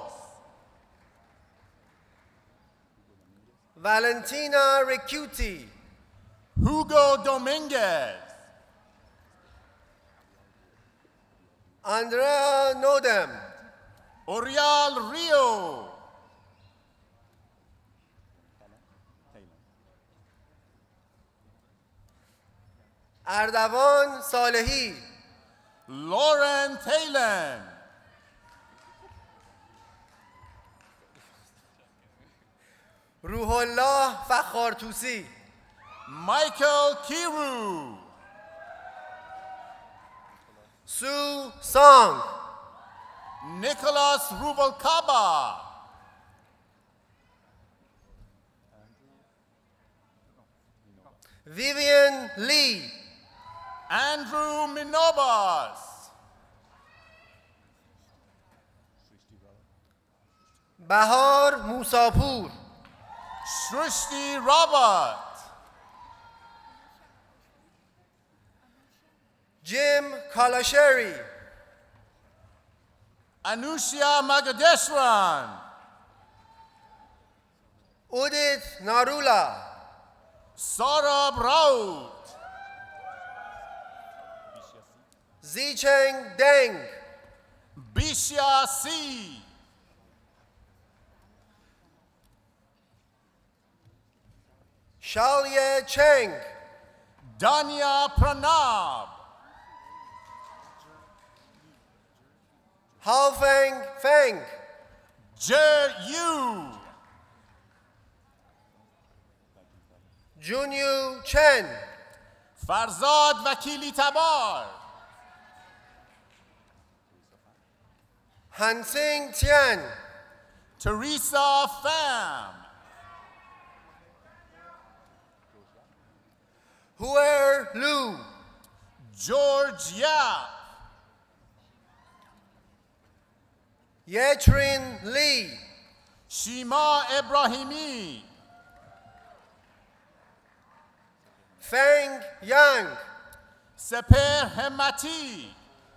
Valentina Ricuti. Hugo Dominguez. Andrea Nodem. Orial Rio. Ardavan Salehi. Lauren Thalen. Ruhollah Fakhartusi. Michael Kiru. Sue Song. Nicholas Rubalcaba. Vivian Lee. Andrew Minobas. Bahar Musapur. Shrishti Robert. Jim Kalasheri. Anushya Magadeshran. Udit Narula. Saurabh Raut. Zicheng Deng. Bishya C. Shalye Cheng. Danya Pranab. Hao Feng Feng. Jer Yu. Junyu Chen. Farzad Vakili Tabar. Hansing Tian. Teresa Pham. Huer Lu. George Yap. Yetrin Lee. Shima Ebrahimi, Feng Yang, Seper Hemmati,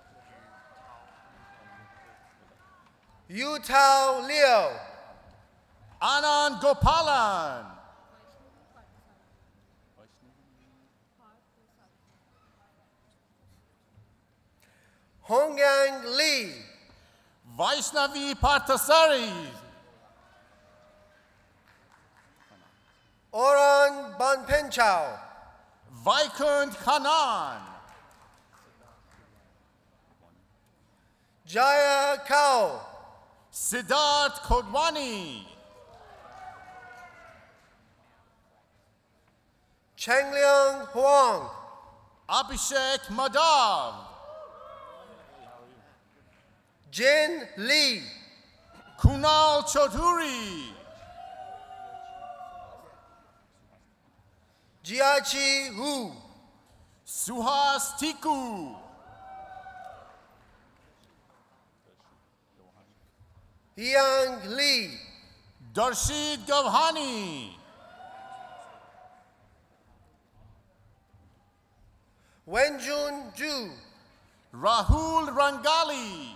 Yutao Leo, Anand Gopalan, Hongyang Lee, Vaishnavi Parthasari, Oran Bonpenchao, Vaikund Kanan, Jaya Kao, Siddharth Kodwani, Changliang Huang, Abhishek Madhav, Jin Lee, Kunal Chaudhuri, Jiachi Hu, Suhas Tiku, Yang Lee, Darshid Gavhani, Wenjun Ju, Rahul Rangali,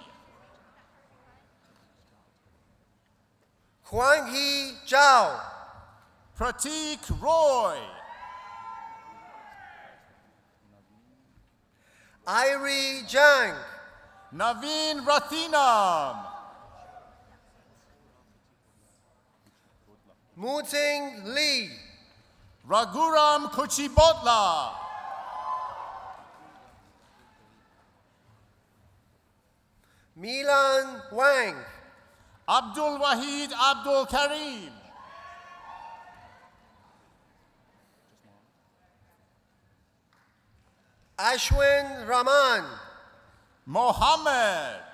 Huang He Zhao, Pratik Roy, Irie Zhang, Naveen Rathinam, Muting Lee, Raghuram Kuchibotla, Milan Wang, Abdul Wahid Abdul Karim, Ashwin Raman, Mohammed,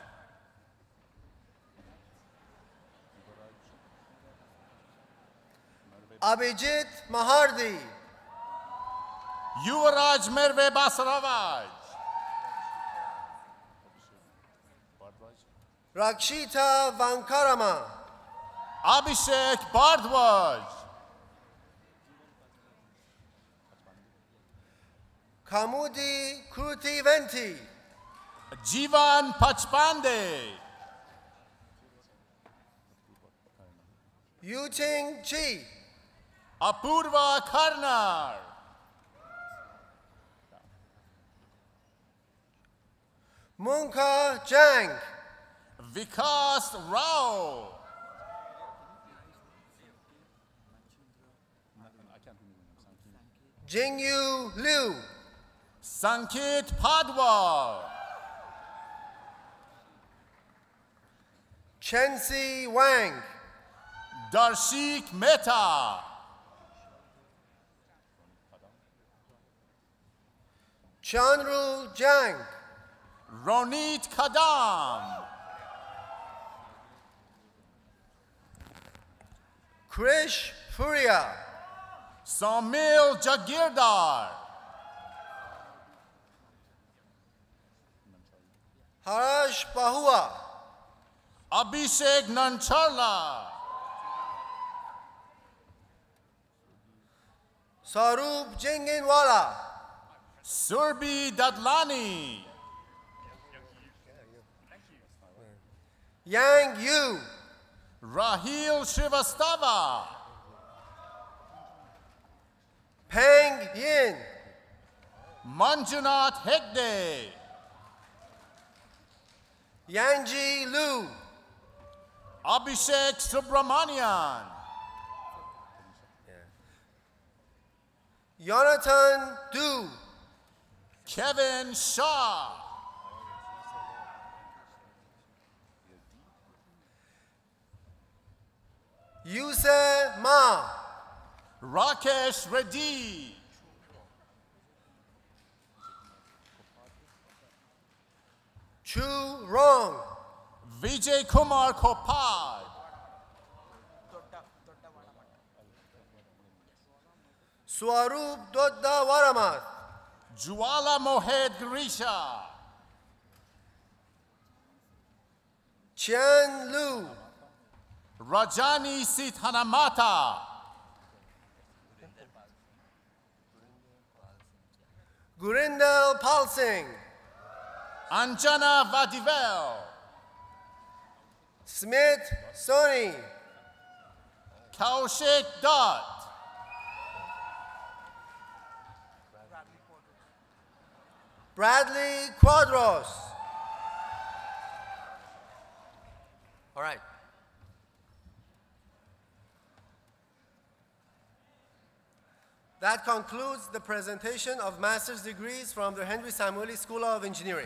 Abhijit Mahardi, Yuvaraj Merve Basravaj, Rakshita Vankarama, Abhishek Bardwaj, Kamudi Kruti Venti, Jivan Pachpande, Yuting Chi, Apurva Karnar, Munka Jang, Vikas Rao, Jingyu Liu, Sankit Padwar, Chensi Wang, Darshik Mehta, Chanru Jang, Ronit Kadam, Krish Furia, Samil Jagirdar, Harash Bahua, Abhishek Nancharla, Sarup Jinginwala, Surbi Dadlani, Yang Yu, Rahil Srivastava, Peng Yin, Manjunath Hegde, Yangji Lu, Abhishek Subramanian, Jonathan Du, Kevin Shah, Yuse Ma, Rakesh Reddy, Chu Rong, Vijay Kumar Kopal, Swarup Dodda Waramat, Jwala Mohed Grisha, Qian Lu, Rajani Sithanamata. Gurindel Palsing. Anjana Vadivel. Smith Soni. Kaushik Dutt. Bradley Quadros. All right. That concludes the presentation of master's degrees from the Henry Samueli School of Engineering.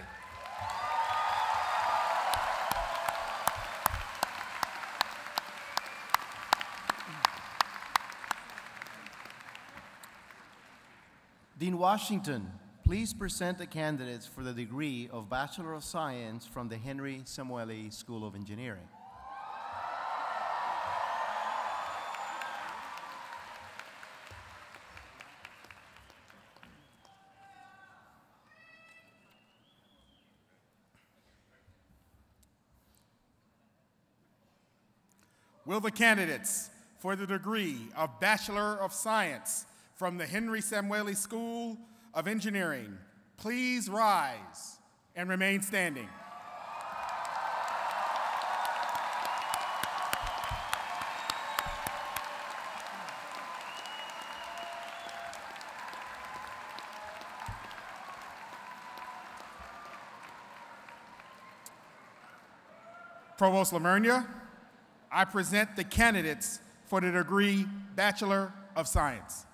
Dean Washington, please present the candidates for the degree of Bachelor of Science from the Henry Samueli School of Engineering. Will the candidates for the degree of Bachelor of Science from the Henry Samueli School of Engineering please rise and remain standing? Provost Lavernia, I present the candidates for the degree Bachelor of Science.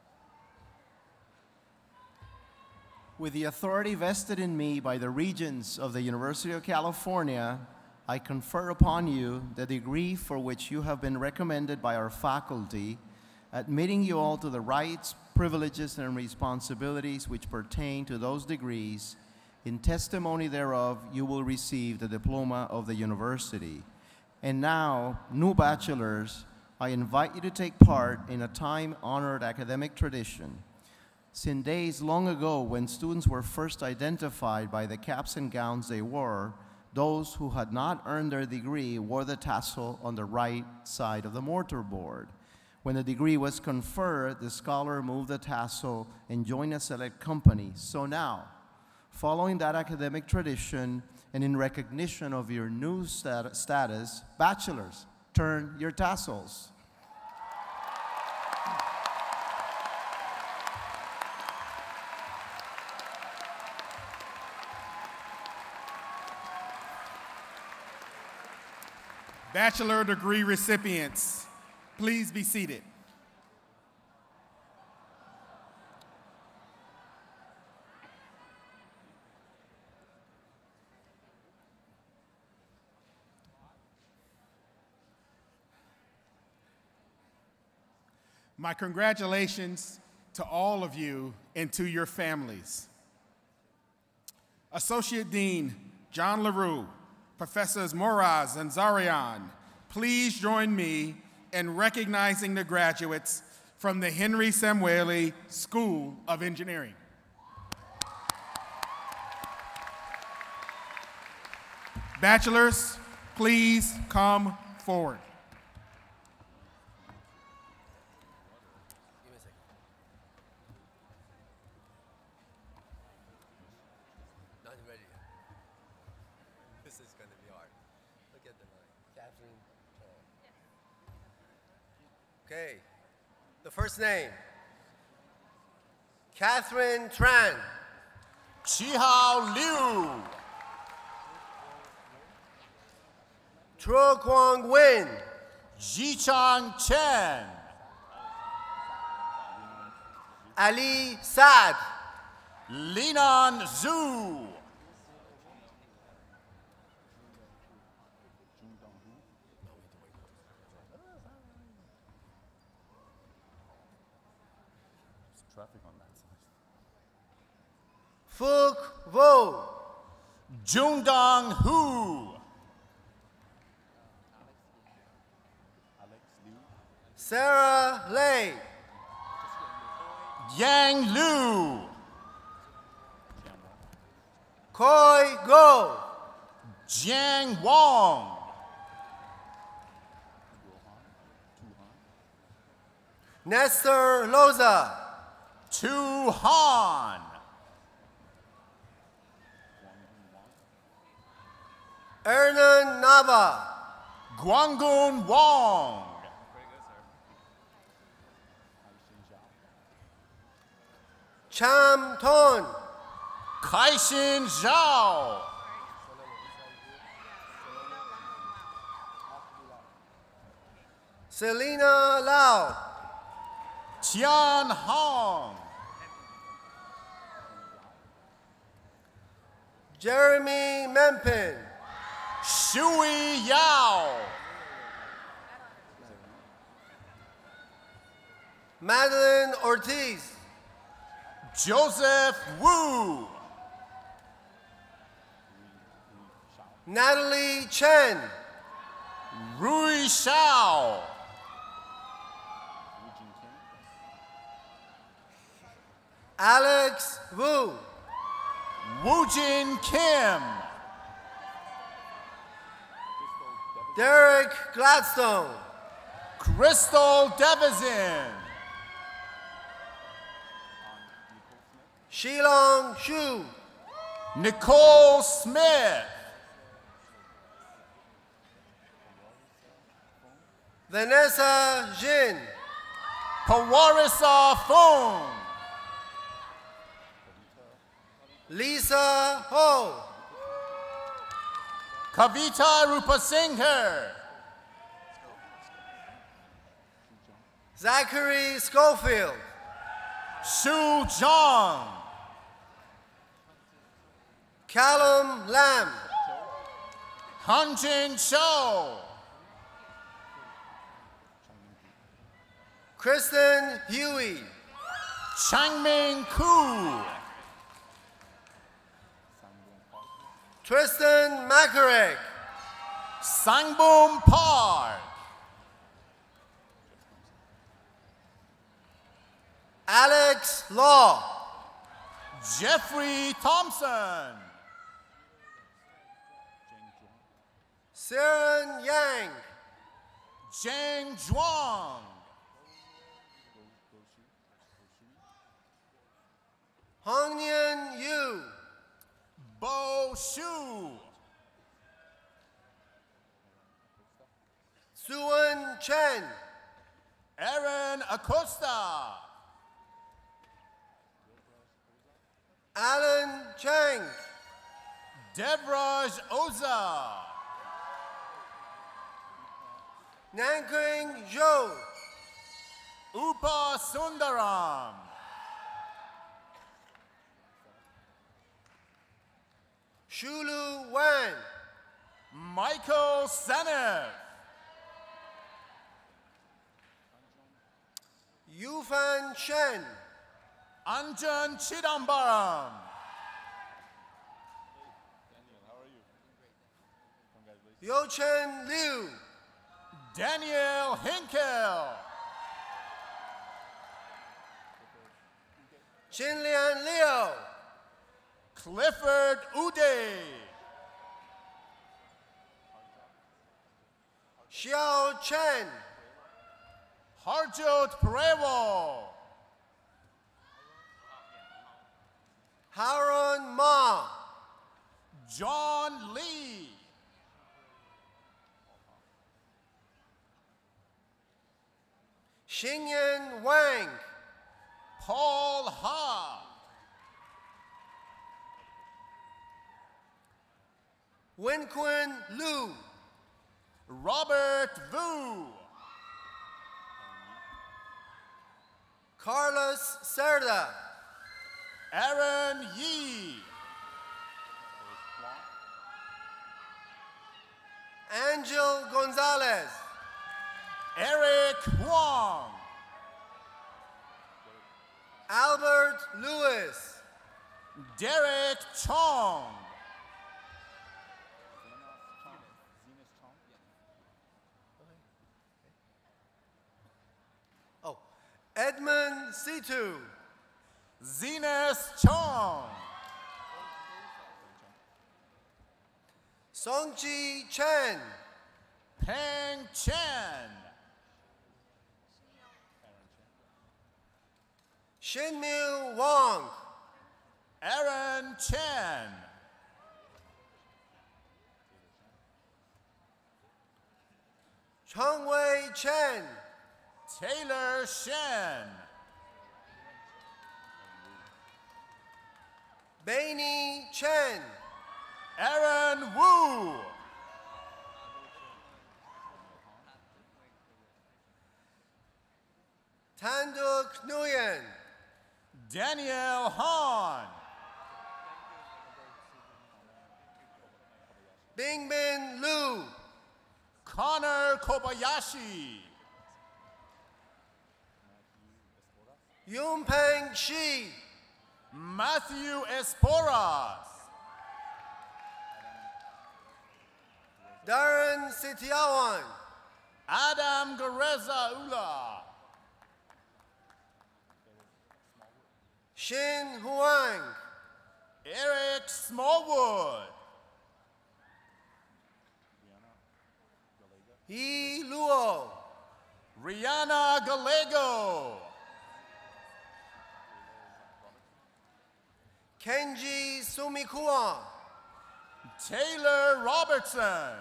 With the authority vested in me by the Regents of the University of California, I confer upon you the degree for which you have been recommended by our faculty, admitting you all to the rights, privileges, and responsibilities which pertain to those degrees. In testimony thereof, you will receive the diploma of the university. And now, new bachelors, I invite you to take part in a time-honored academic tradition. Since days long ago when students were first identified by the caps and gowns they wore, those who had not earned their degree wore the tassel on the right side of the mortarboard. When the degree was conferred, the scholar moved the tassel and joined a select company. So now, following that academic tradition and in recognition of your new stat status, bachelors, turn your tassels. Bachelor degree recipients, please be seated. My congratulations to all of you and to your families. Associate Dean John LaRue, Professors Moraz and Zarian, please join me in recognizing the graduates from the Henry Samueli School of Engineering. Bachelors, please come forward. Okay, the first name, Catherine Tran. Chihao Liu. Tro Kwang Win. Jichang Chen. Ali Saad. Linan Zhu. Phuc Vo. Jundong Hu. Sarah Lei. Yang Lu. Koi Go. Jiang Wang. Nestor Loza. Tu Han. Ernan Nava. Guangun Wong. Cham Ton. Kaixin Zhao. Selena Lau. Tian Hong. Jeremy Mempin. Shui Yao. Madeline Ortiz. Joseph Wu. Natalie Chen. Rui Shao. Alex Wu. Woojin Kim. Derek Gladstone. Crystal Devizin. Shilong Shu. Nicole Smith. Vanessa Jin. Pawarisa Fung. Lisa Ho. Kavita Rupasinghe. Zachary Schofield. Shu Zhang. Callum Lam. Hanjin Cho. Kristen Huey. Changming Ku. Tristan Makarek. Sangbum Park. Alex Law. Jeffrey Thompson. Saren Yang. Zheng Zhuang. Hongnian Yu. Bo Shu. Suan Chen. Aaron Acosta. Alan Chang. Devraj Oza. Nankring Zhou. Upa Sundaram. Shulu Wan. Michael Seneff. Yufan Shen. Anjan Chidambaram. Yochen Liu. Daniel Hinkel. Chinlian Leo. Clifford Uday. Xiao Chen. Harjot Prevo. Haron Ma. John Lee. Xingyan Wang. Paul Ha. Wenquin Liu. Robert Vu. Carlos Cerda. Aaron Yee. Angel Gonzalez. Eric Huang. Albert Lewis. Derek Chong. Oh, Edmund Situ. Zenas Chong. Songchi Chen. Peng Chen. Shinmu Wang. Aaron Chen. Chongwei Chen. Taylor Shen. Baini Chen. Aaron Wu. Tanduk Nguyen. Daniel Han. Bingbin Liu. Connor Kobayashi. Yumpeng Shi. Matthew Esporas. Darren Sitiawan. Adam Gareza Ula. Shin Huang. Eric Smallwood. Yi Luo. Rihanna Gallego. Kenji Sumikuan. Taylor Robertson.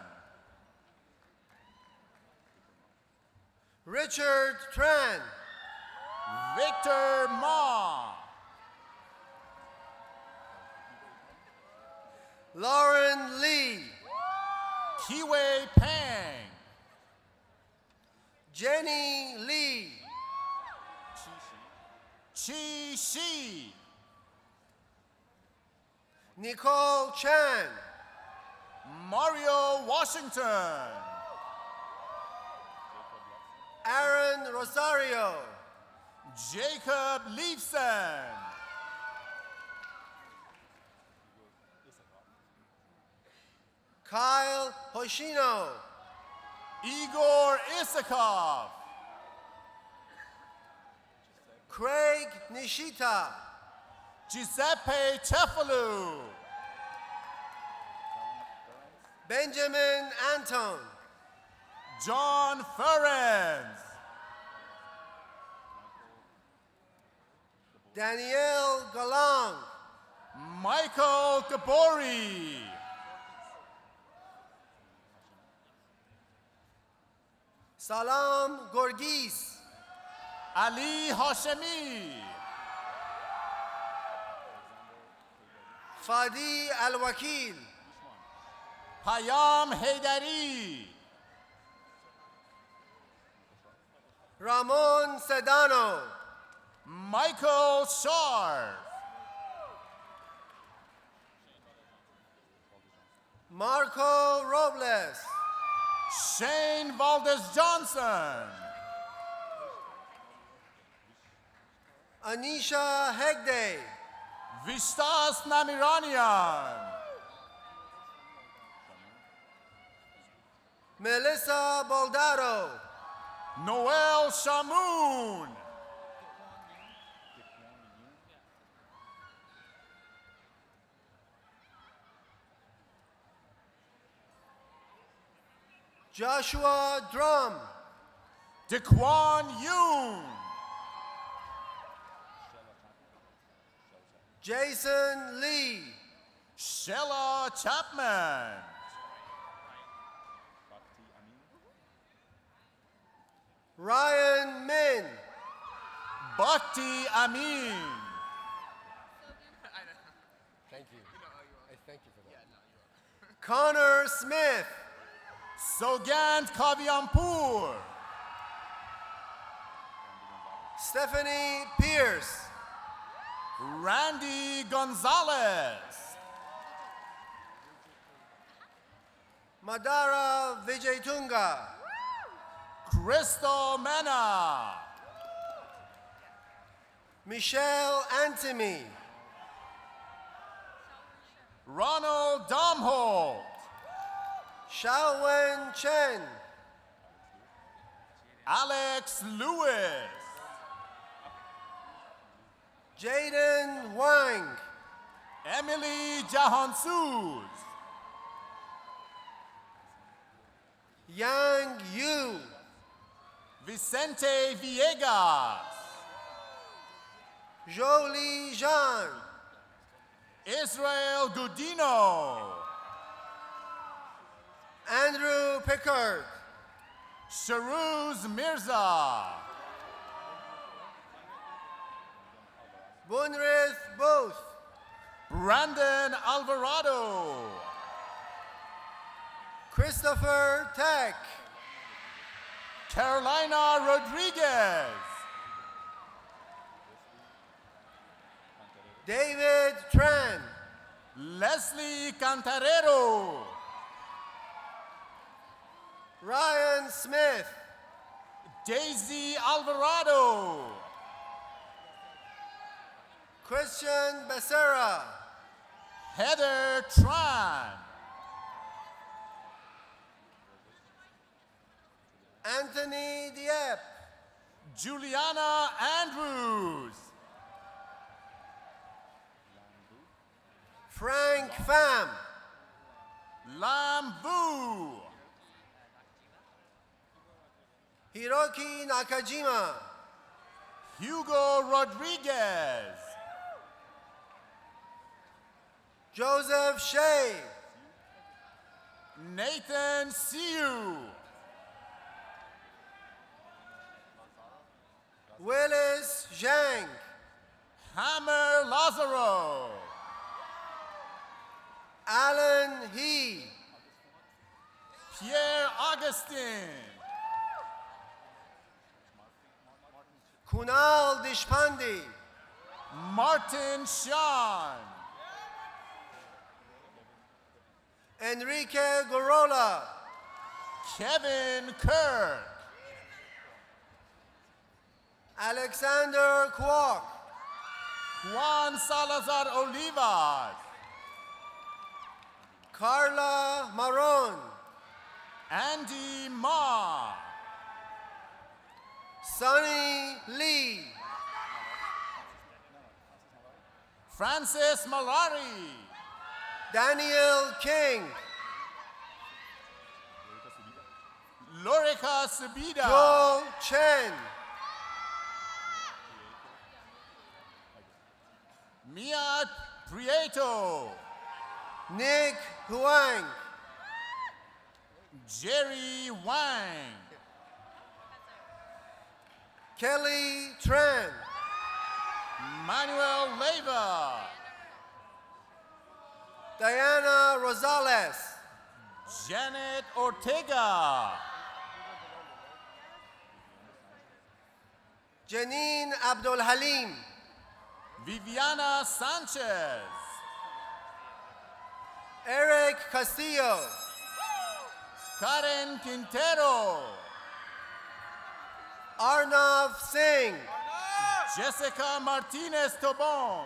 Richard Tran. Victor Ma. Lauren Lee. Kiwei Pang. Jenny Lee. Chi Shi. Nicole Chan. Mario Washington. Aaron Rosario. Jacob Leifson. Kyle Hoshino. Igor Isakov. Craig Nishita. Giuseppe Tefalu. Benjamin Anton. John Ferenc. Danielle Galang. Michael Gabori. Salam Gorgis. Ali Hashemi. Fadi Al-Wakil. Payam Haydari. Ramon Sedano. Michael Sharf. Marco Robles. Shane Valdez Johnson. Anisha Hegde. Vistas Namiranian. Melissa Boldaro. Noel Shamoun. Joshua Drum. Daquan Yoon. Jason Lee. Shella Chapman. Ryan Min. Bhakti Amin. Thank you. I thank you for that. Connor Smith. Sogant Kaviampur. Stephanie Pierce. Randy Gonzalez. Madara Vijaytunga. Crystal Mena. Michelle Antimi. Ronald Domholt. Xiaowen Chen. Alex Lewis. Jaden Wang. Emily Jahansuz. Yang Yu. Vicente Villegas. Jolie Jean, Israel Gudino, Andrew Pickard, Sharuz Mirza, Bunrith Booth, Brandon Alvarado, Christopher Tech, Carolina Rodriguez, David Tran, Leslie Cantarero, Ryan Smith, Daisy Alvarado, Christian Becerra, Heather Tran, Anthony Dieppe, Juliana Andrews, Frank Pham, Lam Vu, Hiroki Nakajima, Hugo Rodriguez, Joseph Shea, Nathan Siu, Willis Zhang, Hammer Lazaro, Alan He, Pierre Augustin, Kunal Dishpande, Martin Sean, Enrique Gorola, Kevin Kirk, Alexander Kwok, Juan Salazar Olivas, Carla Maron, Andy Ma, Sunny Lee, Francis Malari, Daniel King, Lorica Subida, Joel Chen, Mia Prieto, Nick Huang, Jerry Wang, Kelly Tran, Manuel Leyva, Diana Rosales, Janet Ortega, Janine Abdul Halim, Viviana Sanchez, Eric Castillo, Karen Quintero, Arnav Singh, Jessica Martinez Tobon,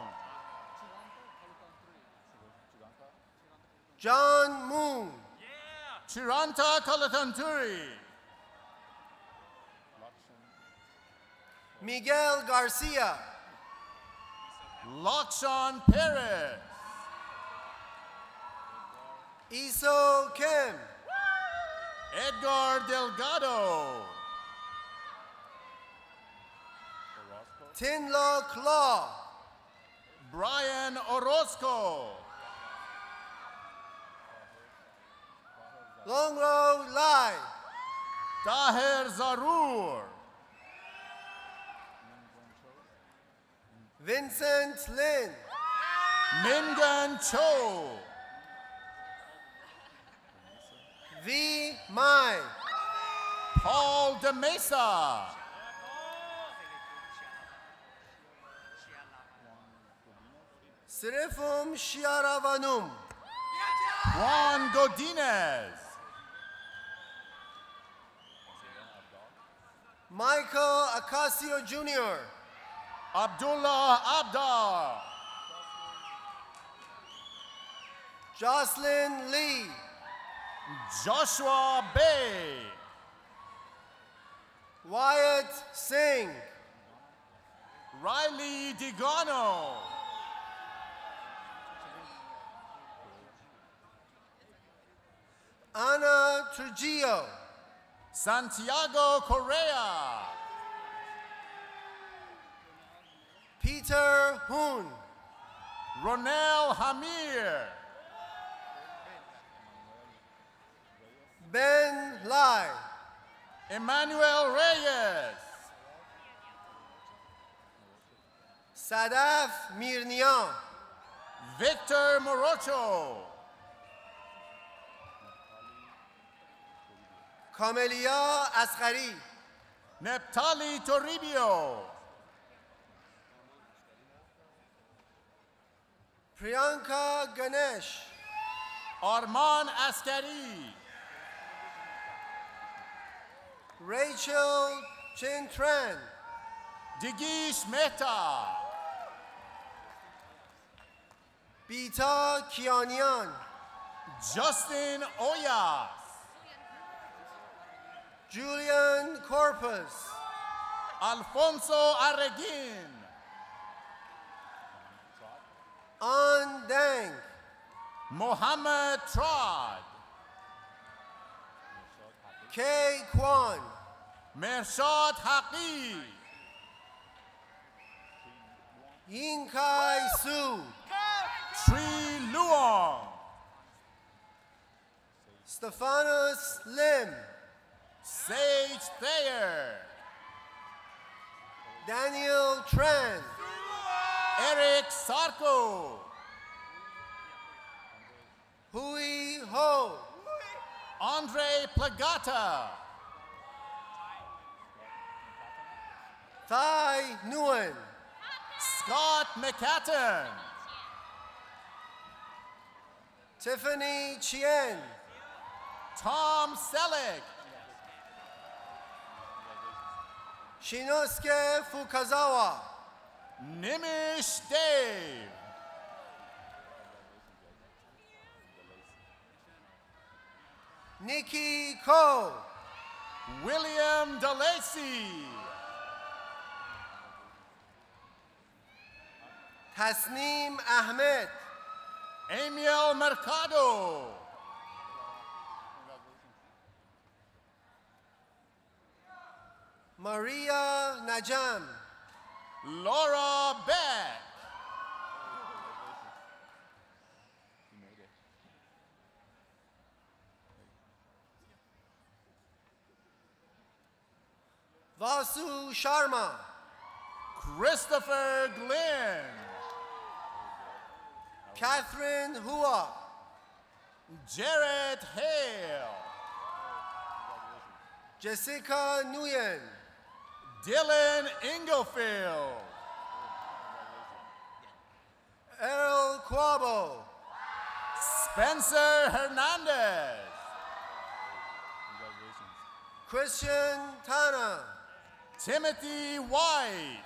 John Moon, Chiranta Kalatanturi, Miguel Garcia, Lakshan Perez, Iso Kim, Edgar Delgado, Tinlo Claw, Brian Orozco, Longro Lai, Taher Zarur, Vincent Lin, Mingan Cho, V. Mai, Paul De Mesa, Sirifum Shiaravanum, Juan Godinez, Michael Acacio Junior, Abdullah Abdar, Jocelyn Lee, Joshua Bay, Wyatt Singh, Riley Digano, Ana Trujillo, Santiago Correa, Peter Peter Hoon, Ronel Hamir, Ben Lai, Emmanuel Reyes, Sadaf Mirnian, Victor Morocho, Kamelia Asghari, Neptali Toribio, Priyanka Ganesh, Arman Askari, Rachel Chintran, Digish Mehta, Bita Kianian, Justin Oyas, Julian Corpus, Alfonso Arreguin, An Dang, Mohammed Trad, Kay Kwan, Mershad Haqi, Yinkai Su, Tri Luong, Stephanus Lim, Sage Thayer, Daniel Tran, Eric Sarko, Hui Ho, Andre Plagata, Thai Nguyen, Scott McCatton, Tiffany Chien, Tom Selleck, Shinosuke Fukazawa, Nimish Dave, Nikki Ko, William DeLacy, Tasneem Ahmed, Amiel Mercado, Maria Najam, Laura Beck, Vasu Sharma, Christopher Glenn, Catherine Hua, Jared Hale, Jessica Nguyen, Dylan Inglefield, Errol Quabo, Spencer Hernandez, Christian Tana, Timothy White,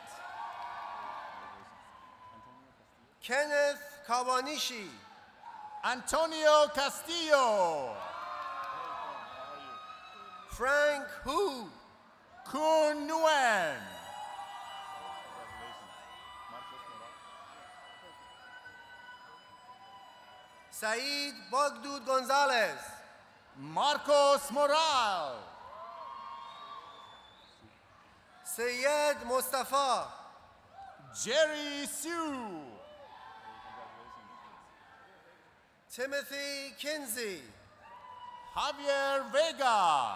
Kenneth Kawanishi, Antonio Castillo, Frank Hu, Kun Nguyen, Said Bogdud Gonzalez, Marcos Moral, Syed Mustafa, Jerry Sue, Timothy Kinsey, Javier Vega,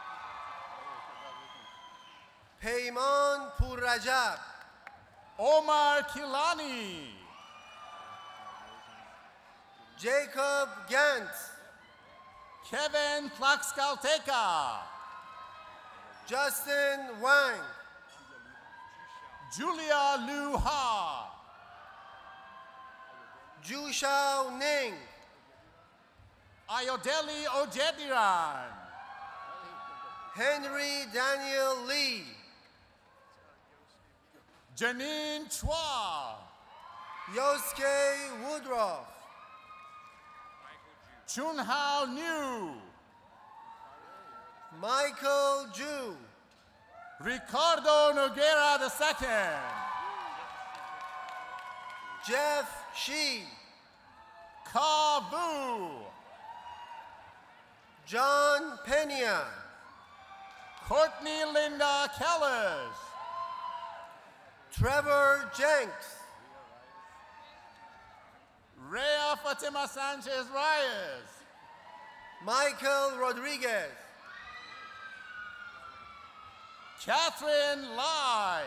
Peyman Purrajab, Omar Kilani, Jacob Gantz, Kevin Tlaxcalteca, Justin Wang, Julia Lu Ha, Jushao Ning, Ayodele Ojediran, Henry Daniel Lee, Janine Chua, Yosuke Woodruff, Chunhao New, Michael Ju, Ricardo Noguera the Second, Jeff Shee, Ka Vu, John Pena, Courtney Linda Kellis, Trevor Jenks, Fatima Sanchez Reyes. Michael Rodriguez. Catherine Lai.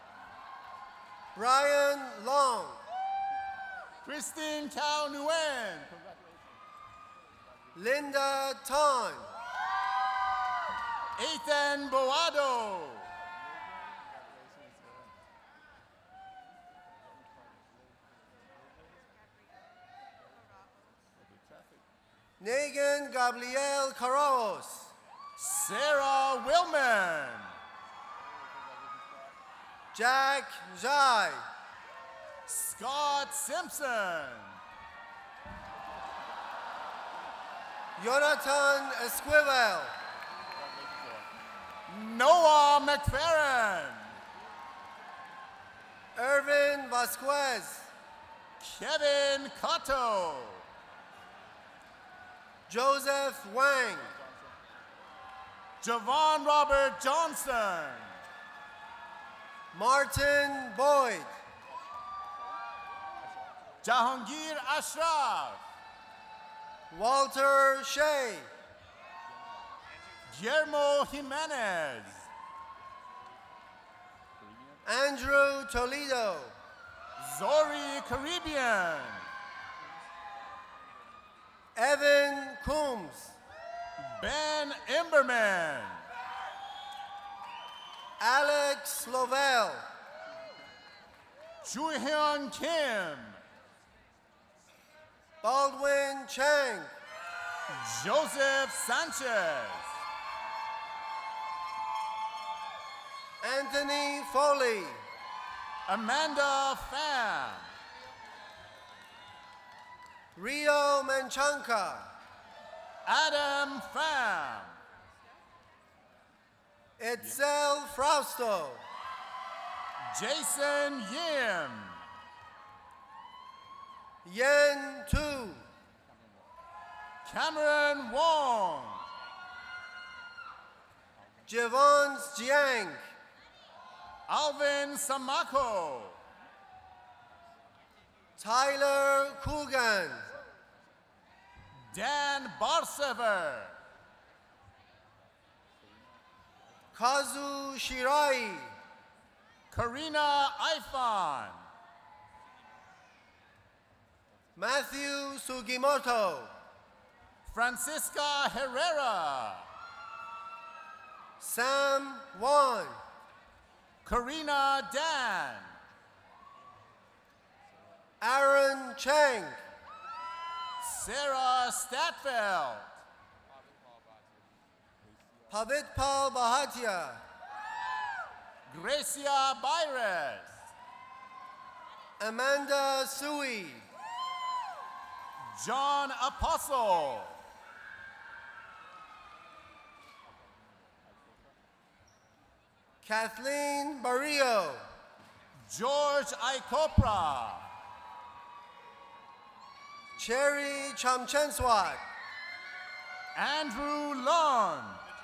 Brian Long. Christine Cao Nguyen. Linda Ton. Ethan Boado. Negan Gabriel Carros. Sarah Willman. Jack Zhai. Scott Simpson. Jonathan Esquivel. Noah McFerrin. Irvin Vasquez. Kevin Cotto. Joseph Wang. Javon Robert Johnson. Martin Boyd. Jahangir Ashraf. Walter Shea. Guillermo Jimenez. Andrew Toledo. Zori Caribbean. Evan Coombs. Ben Imberman. Alex Lovell. Juhyun Kim. Baldwin Chang. Joseph Sanchez. Anthony Foley. Amanda Pham. Rio Manchanka. Adam Pham. Itzel Frausto. Jason Yim. Yen Tu. Cameron Wong. Javon Jiang. Alvin Samako. Tyler Coogan. Dan Barsever. Kazu Shirai. Karina Ifan. Matthew Sugimoto. Francisca Herrera. Sam Wan. Karina Dan. Aaron Chang. Sarah Statfeld. Pavitpal Bahatia. Gracia Byres. Amanda Sui. John Apostle. Kathleen Barrio. George Ikopra. Cherry Chamchenswat. Andrew Lund.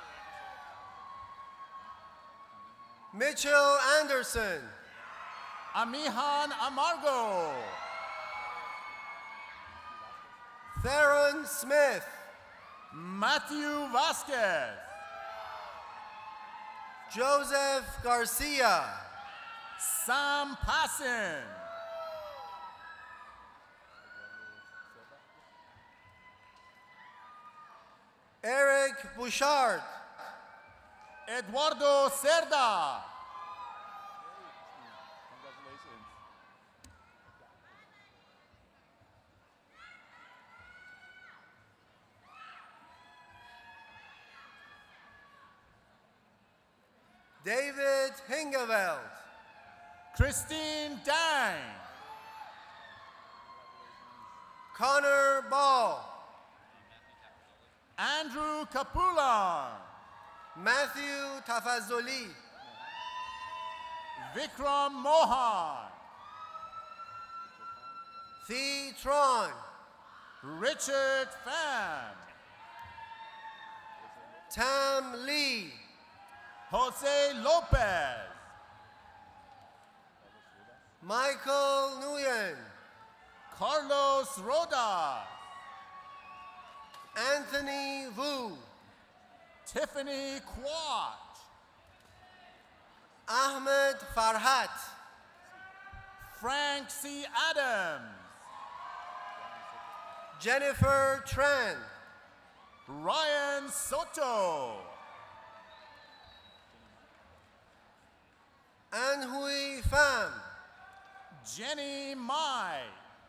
Mitchell Anderson. Amihan Amargo. Theron Smith. Matthew Vasquez. Joseph Garcia. Sam Passin. Eric Bouchard. Eduardo Cerda. David Hingeveld. Christine Dang. Connor Ball. Andrew Kapulan. Matthew Tafazoli. Vikram Mohan. Thee Tron. Richard Pham. Tam Lee. Jose Lopez. Michael Nguyen. Carlos Rodas. Anthony Vu. Tiffany Quach. Ahmed Farhat. Frank C. Adams. Jennifer Tran. Ryan Soto. Anhui Pham. Jenny Mai.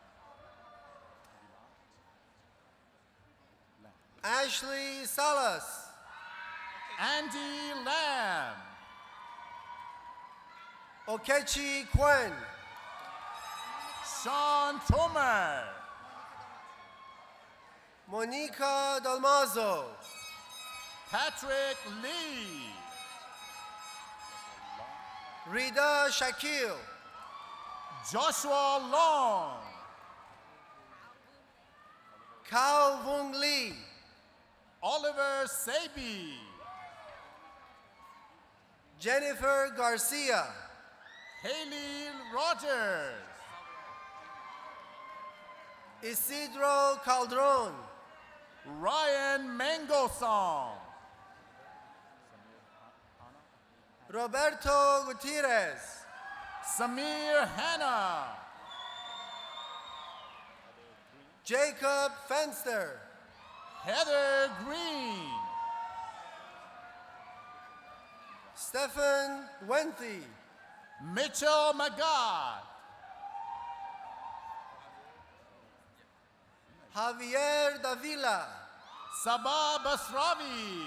Ashley Salas. Andy Lamb. Okechi Quen. Sean Tomer. Monica Dalmazo. Patrick Lee. Rida Shakil. Joshua Long. Kao Vung Lee. Oliver Sabi. Jennifer Garcia. Haley Rogers. Isidro Calderon. Ryan Mangosong. Roberto Gutierrez. Samir Hanna. Jacob Fenster. Heather Green. Stephen Wenthy. Mitchell Magad. Javier Davila. Sabah Basravi.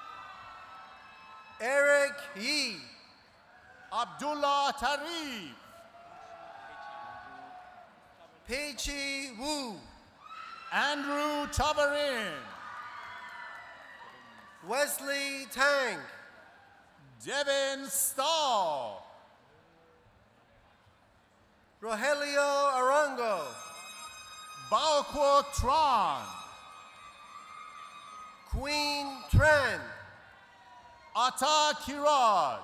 Eric Yee. Abdullah Tarif. Peichi Wu. Andrew Chavarin. Wesley Tang. Devin Stahl. Rogelio Arango. Bao Tran. Queen Tran. Ata Kiraz.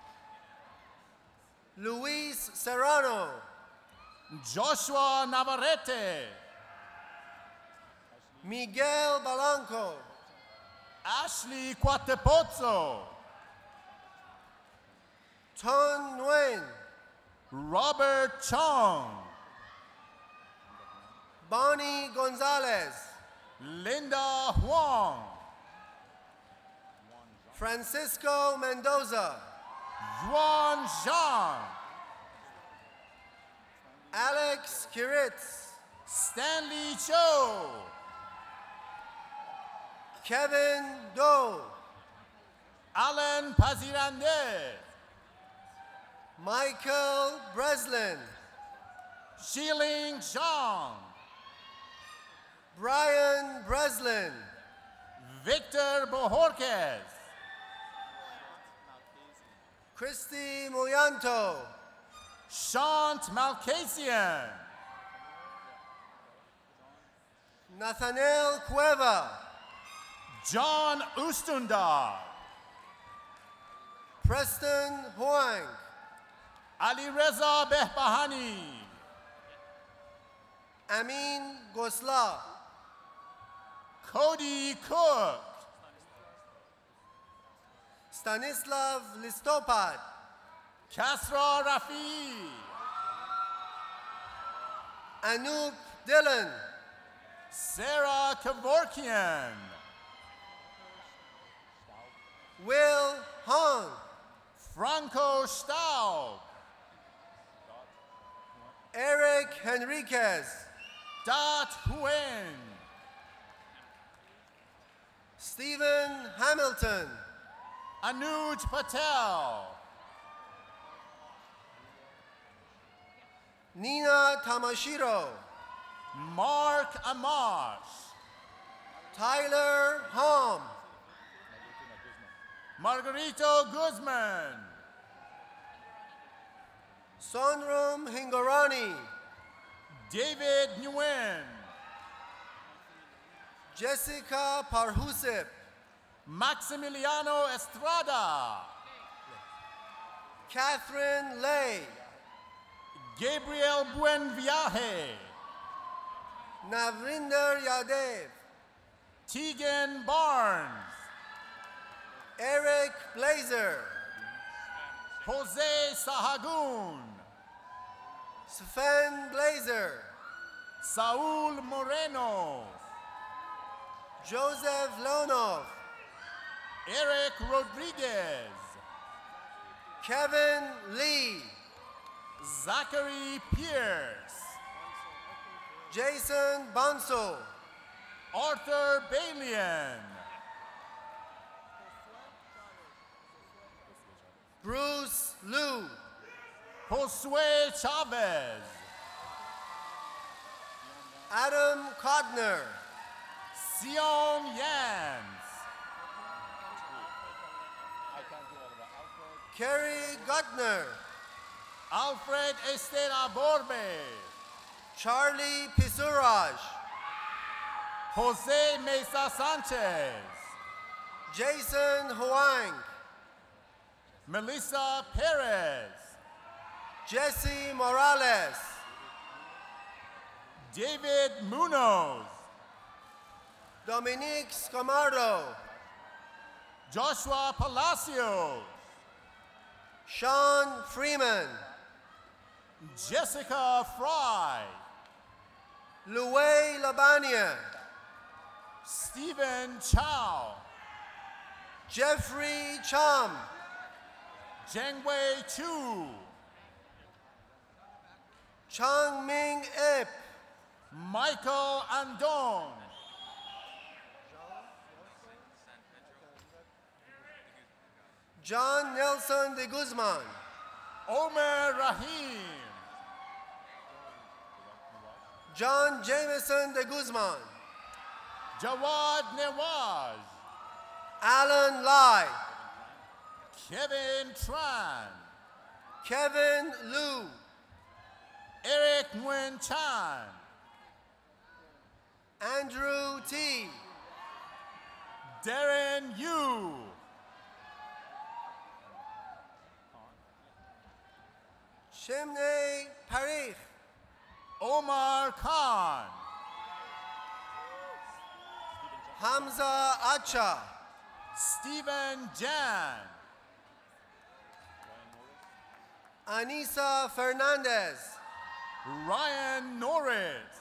Luis Serrano. Joshua Navarrete. Miguel Balanco. Ashley Quatepozzo. Ton Nguyen. Robert Chong. Bonnie Gonzalez. Linda Huang. Francisco Mendoza. Yuan Zhang. Alex Kiritz. Stanley Cho. Kevin Doe. Alan Pazirande. Michael Breslin. Shiling Zhang. Brian Breslin. Victor Bohorquez. Christy Moyanto. Shant Malkasian. Nathaniel Cueva. John Ustundar. Preston Huang. Ali Reza Behbahani. Amin Gosla. Cody Cook. Stanislav Listopad. Kasra Rafi. Anoop Dillon. Sarah Kevorkian. Will Hong. Franco Staub. Eric Henriquez. Dat Huen. Stephen Hamilton. Anuj Patel. Nina Tamashiro. Mark Amash. Tyler Hom. Margarito Guzman. Sonrum Hingorani. David Nguyen. Jessica Parhusip. Maximiliano Estrada. Catherine Lay. Gabriel Buenviaje. Navrinder Yadev, Tegan Barnes, Eric Blazer, Jose Sahagun, Sven Blazer, Saul Moreno, Joseph Lonov, Eric Rodriguez, Kevin Lee, Zachary Pierce, Jason Bonso, Arthur Balian, Bruce Liu, Josue Chavez, Adam Kodner, Sion Yans, Kerry Gutner, Alfred Estela Borbe, Charlie Pisuraj, Jose Mesa Sanchez, Jason Huang, Melissa Perez, Jesse Morales, David Munoz, Dominique Scamardo, Joshua Palacios, Sean Freeman, Jessica Fry, Louis Labania, Stephen Chow, Jeffrey Cham, Zhengwei Chu, Chang Ming Ip, Michael Andon, John Nelson de Guzman, Omer Rahim, John Jameson de Guzman, Jawad Nawaz, Alan Lai, Kevin Tran, Kevin Liu, Eric Nguyen Chan, Andrew T, Darren Yu, Shimney Parikh, Omar Khan, Hamza Acha, Stephen Jan, Anissa Fernandez, Ryan Norris,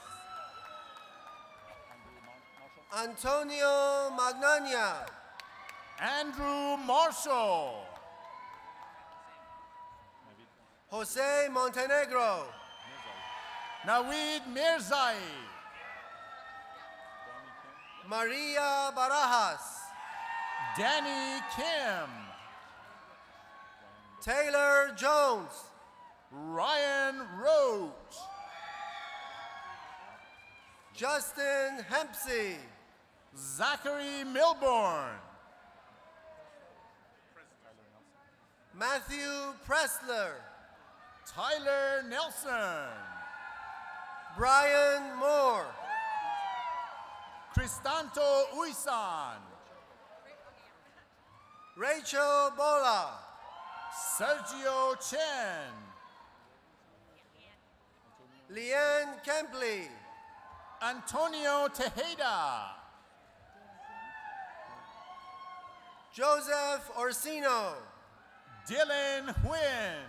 Antonio Magnania, Andrew Marshall, Jose Montenegro, Naweed Mirzai, Maria Barajas, Danny Kim, Taylor Jones, Ryan Roach, Justin Hempsey, Zachary Milborn, Matthew Pressler, Tyler Nelson, Brian Moore, Cristanto Uisan, Rachel Bola, Sergio Chen, Leanne Kempley, Antonio Tejeda, Joseph Orsino, Dylan Huynh,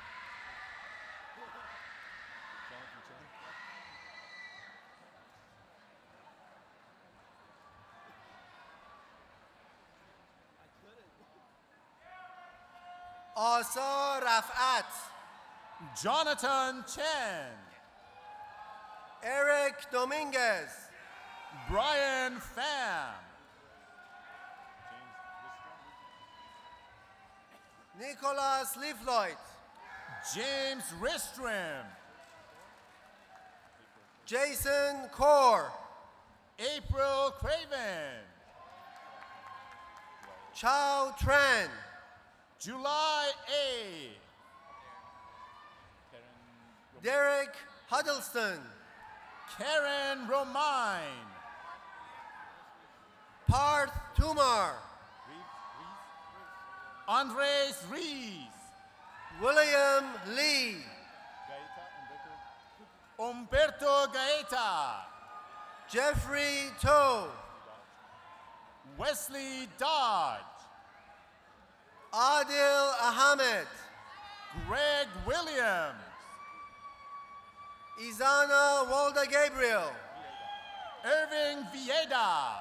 Asa Rafat, Jonathan Chen, Eric Dominguez, Brian Pham, Nicholas Leafloit, James Ristrim, Jason Core, April Craven, Chao Tran, July A, Derek Huddleston, Karen Romine, Parth Tumar, Andres Rees, William Lee, Umberto Gaeta, Jeffrey Toe. Wesley Dodge. Adil Ahmed. Greg Williams. Izana Walda Gabriel. Irving Vieda.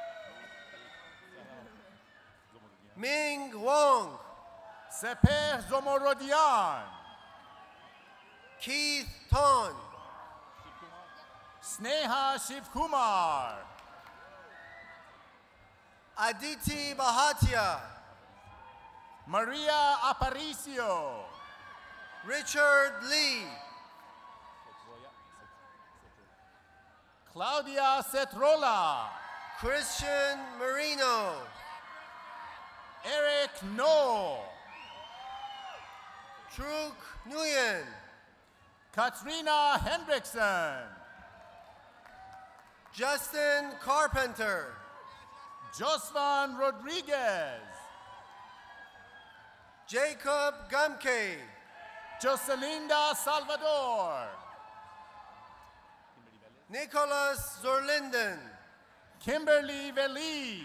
Ming Wong. Seper Zomorodian. Keith Ton. Sneha Shivkumar. Aditi Bahatia. Maria Aparicio. Richard Lee. Claudia Cetrola. Christian Marino. Eric No. Truk Nguyen. Katrina Hendrickson. Justin Carpenter. Josvan Rodriguez. Jacob Gumke. Joselinda Salvador. Nicholas Zorlinden. Kimberly Veliz.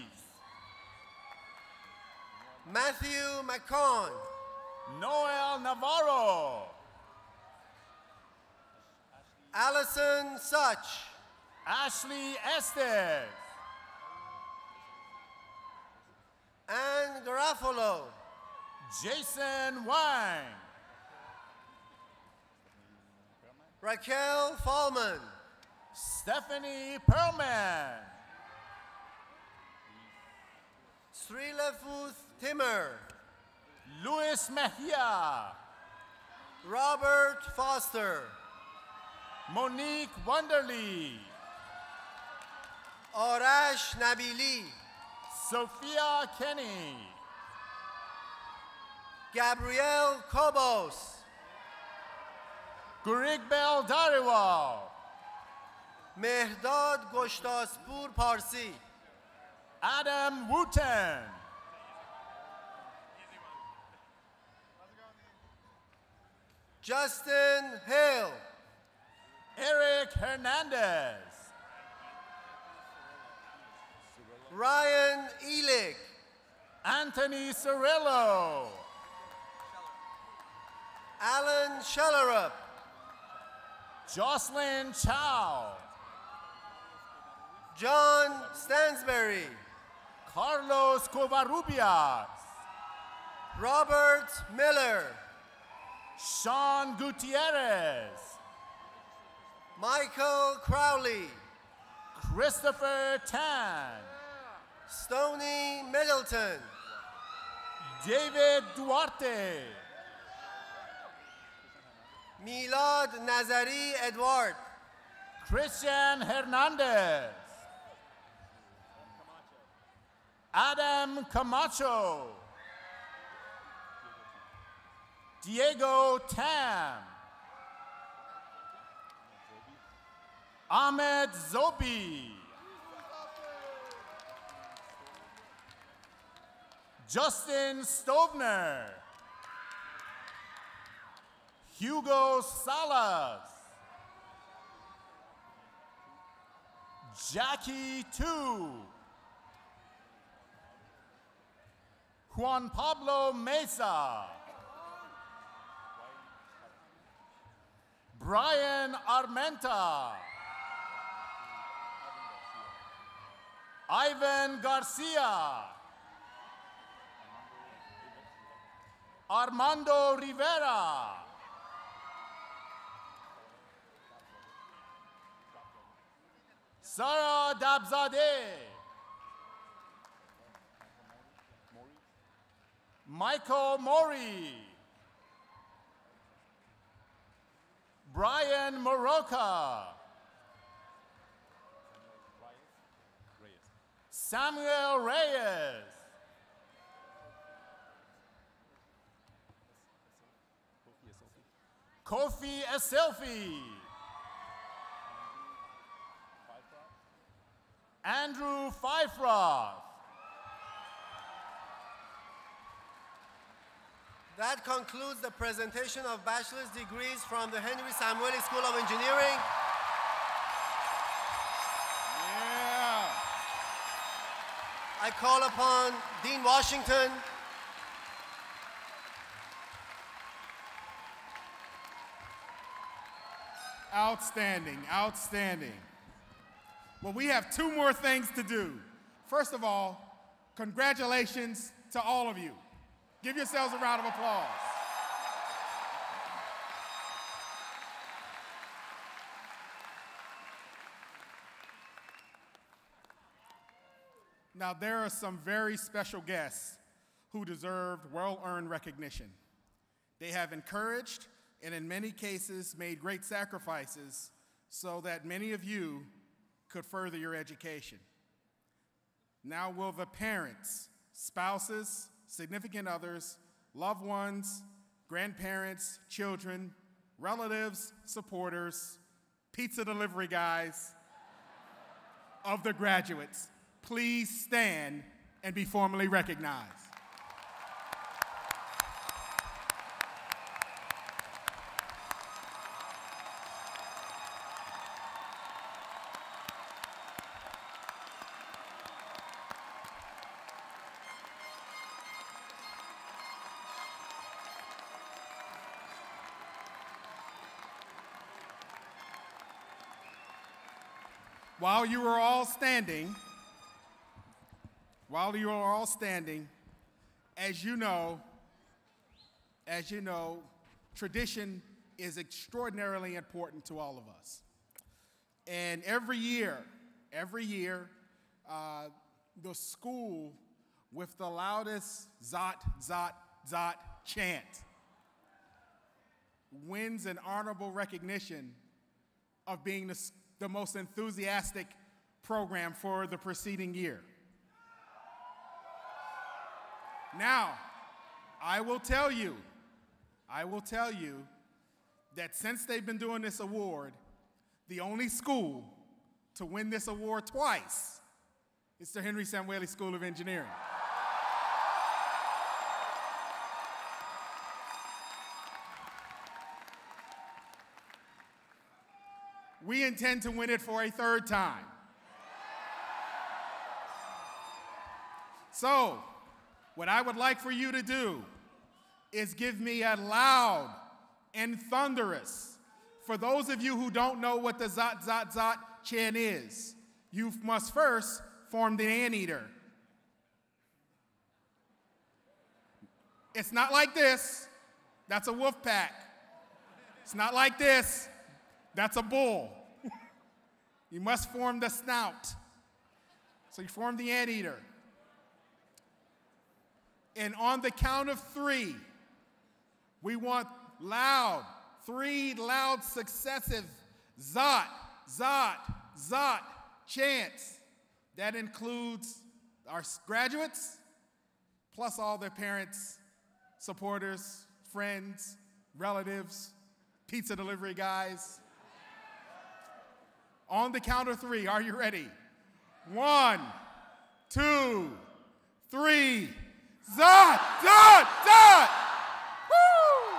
Matthew McCon. Noel Navarro. Allison Such. Ashley Estes. Anne Garofalo. Jason Wang. Raquel Fallman. Stephanie Perlman. Srilefuth Timmer. Luis Mejia. Robert Foster. Monique Wonderly. Arash Nabili. Sophia Kenny. Gabrielle Kobos. Gurigbel Dariwal. Mehdad Goshtaspur Parsi. Adam Wooten. Justin Hill. Eric Hernandez. Ryan Elick. Anthony Cirillo. Alan Schellerup. Jocelyn Chow. John Stansberry. Carlos Covarrubias. Robert Miller. Sean Gutierrez. Michael Crowley. Christopher Tan. Stoney Middleton. David Duarte. Milad Nazari Edward. Christian Hernandez. Adam Camacho. Diego Tam. Ahmed Zobi. Justin Stovner. Hugo Salas. Jackie Tu. Juan Pablo Mesa. Brian Armenta. Ivan Garcia. Armando Rivera. Sarah Dabzadeh. Michael Mori. Brian Moroka. Samuel Reyes. Kofi Eselfi. Andrew Fifroth. That concludes the presentation of bachelor's degrees from the Henry Samueli School of Engineering. I call upon Dean Washington. Outstanding, outstanding. Well, we have two more things to do. First of all, congratulations to all of you. Give yourselves a round of applause. Now, there are some very special guests who deserved well-earned recognition. They have encouraged and in many cases made great sacrifices so that many of you could further your education. Now will the parents, spouses, significant others, loved ones, grandparents, children, relatives, supporters, pizza delivery guys of the graduates, please stand and be formally recognized. While you are all standing, while you are all standing, as you know, as you know, tradition is extraordinarily important to all of us. And every year, every year, uh, the school with the loudest Zot, Zot, Zot chant wins an honorable recognition of being the the most enthusiastic program for the preceding year. Now, I will tell you, I will tell you that since they've been doing this award, the only school to win this award twice is the Henry Samueli School of Engineering. We intend to win it for a third time. So, what I would like for you to do is give me a loud and thunderous. For those of you who don't know what the Zot, Zot, Zot chant is, you must first form the anteater. It's not like this. That's a wolf pack. It's not like this. That's a bull. You must form the snout. So you form the anteater. And on the count of three, we want loud, three loud successive Zot, Zot, Zot chants. That includes our graduates, plus all their parents, supporters, friends, relatives, pizza delivery guys. On the count of three, are you ready? One, two, three. Zot, Zot, Zot! Woo!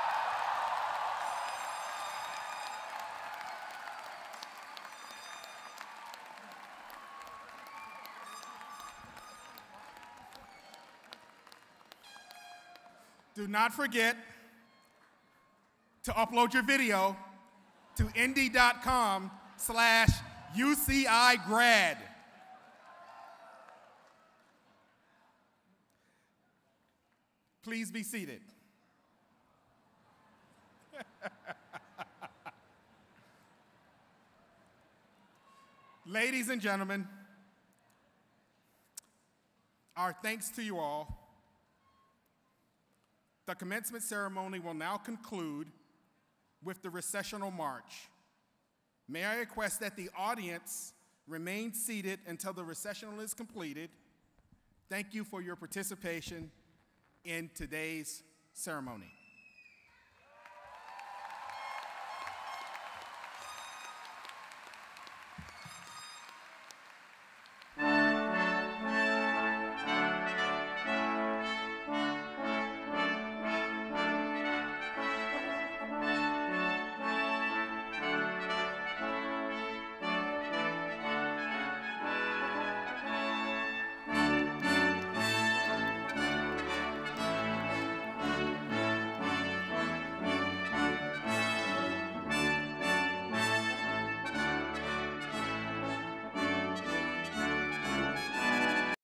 Do not forget to upload your video to indy dot com slash U C I grad. Please be seated. Ladies and gentlemen, our thanks to you all. The commencement ceremony will now conclude with the recessional march. May I request that the audience remain seated until the recessional is completed. Thank you for your participation in today's ceremony.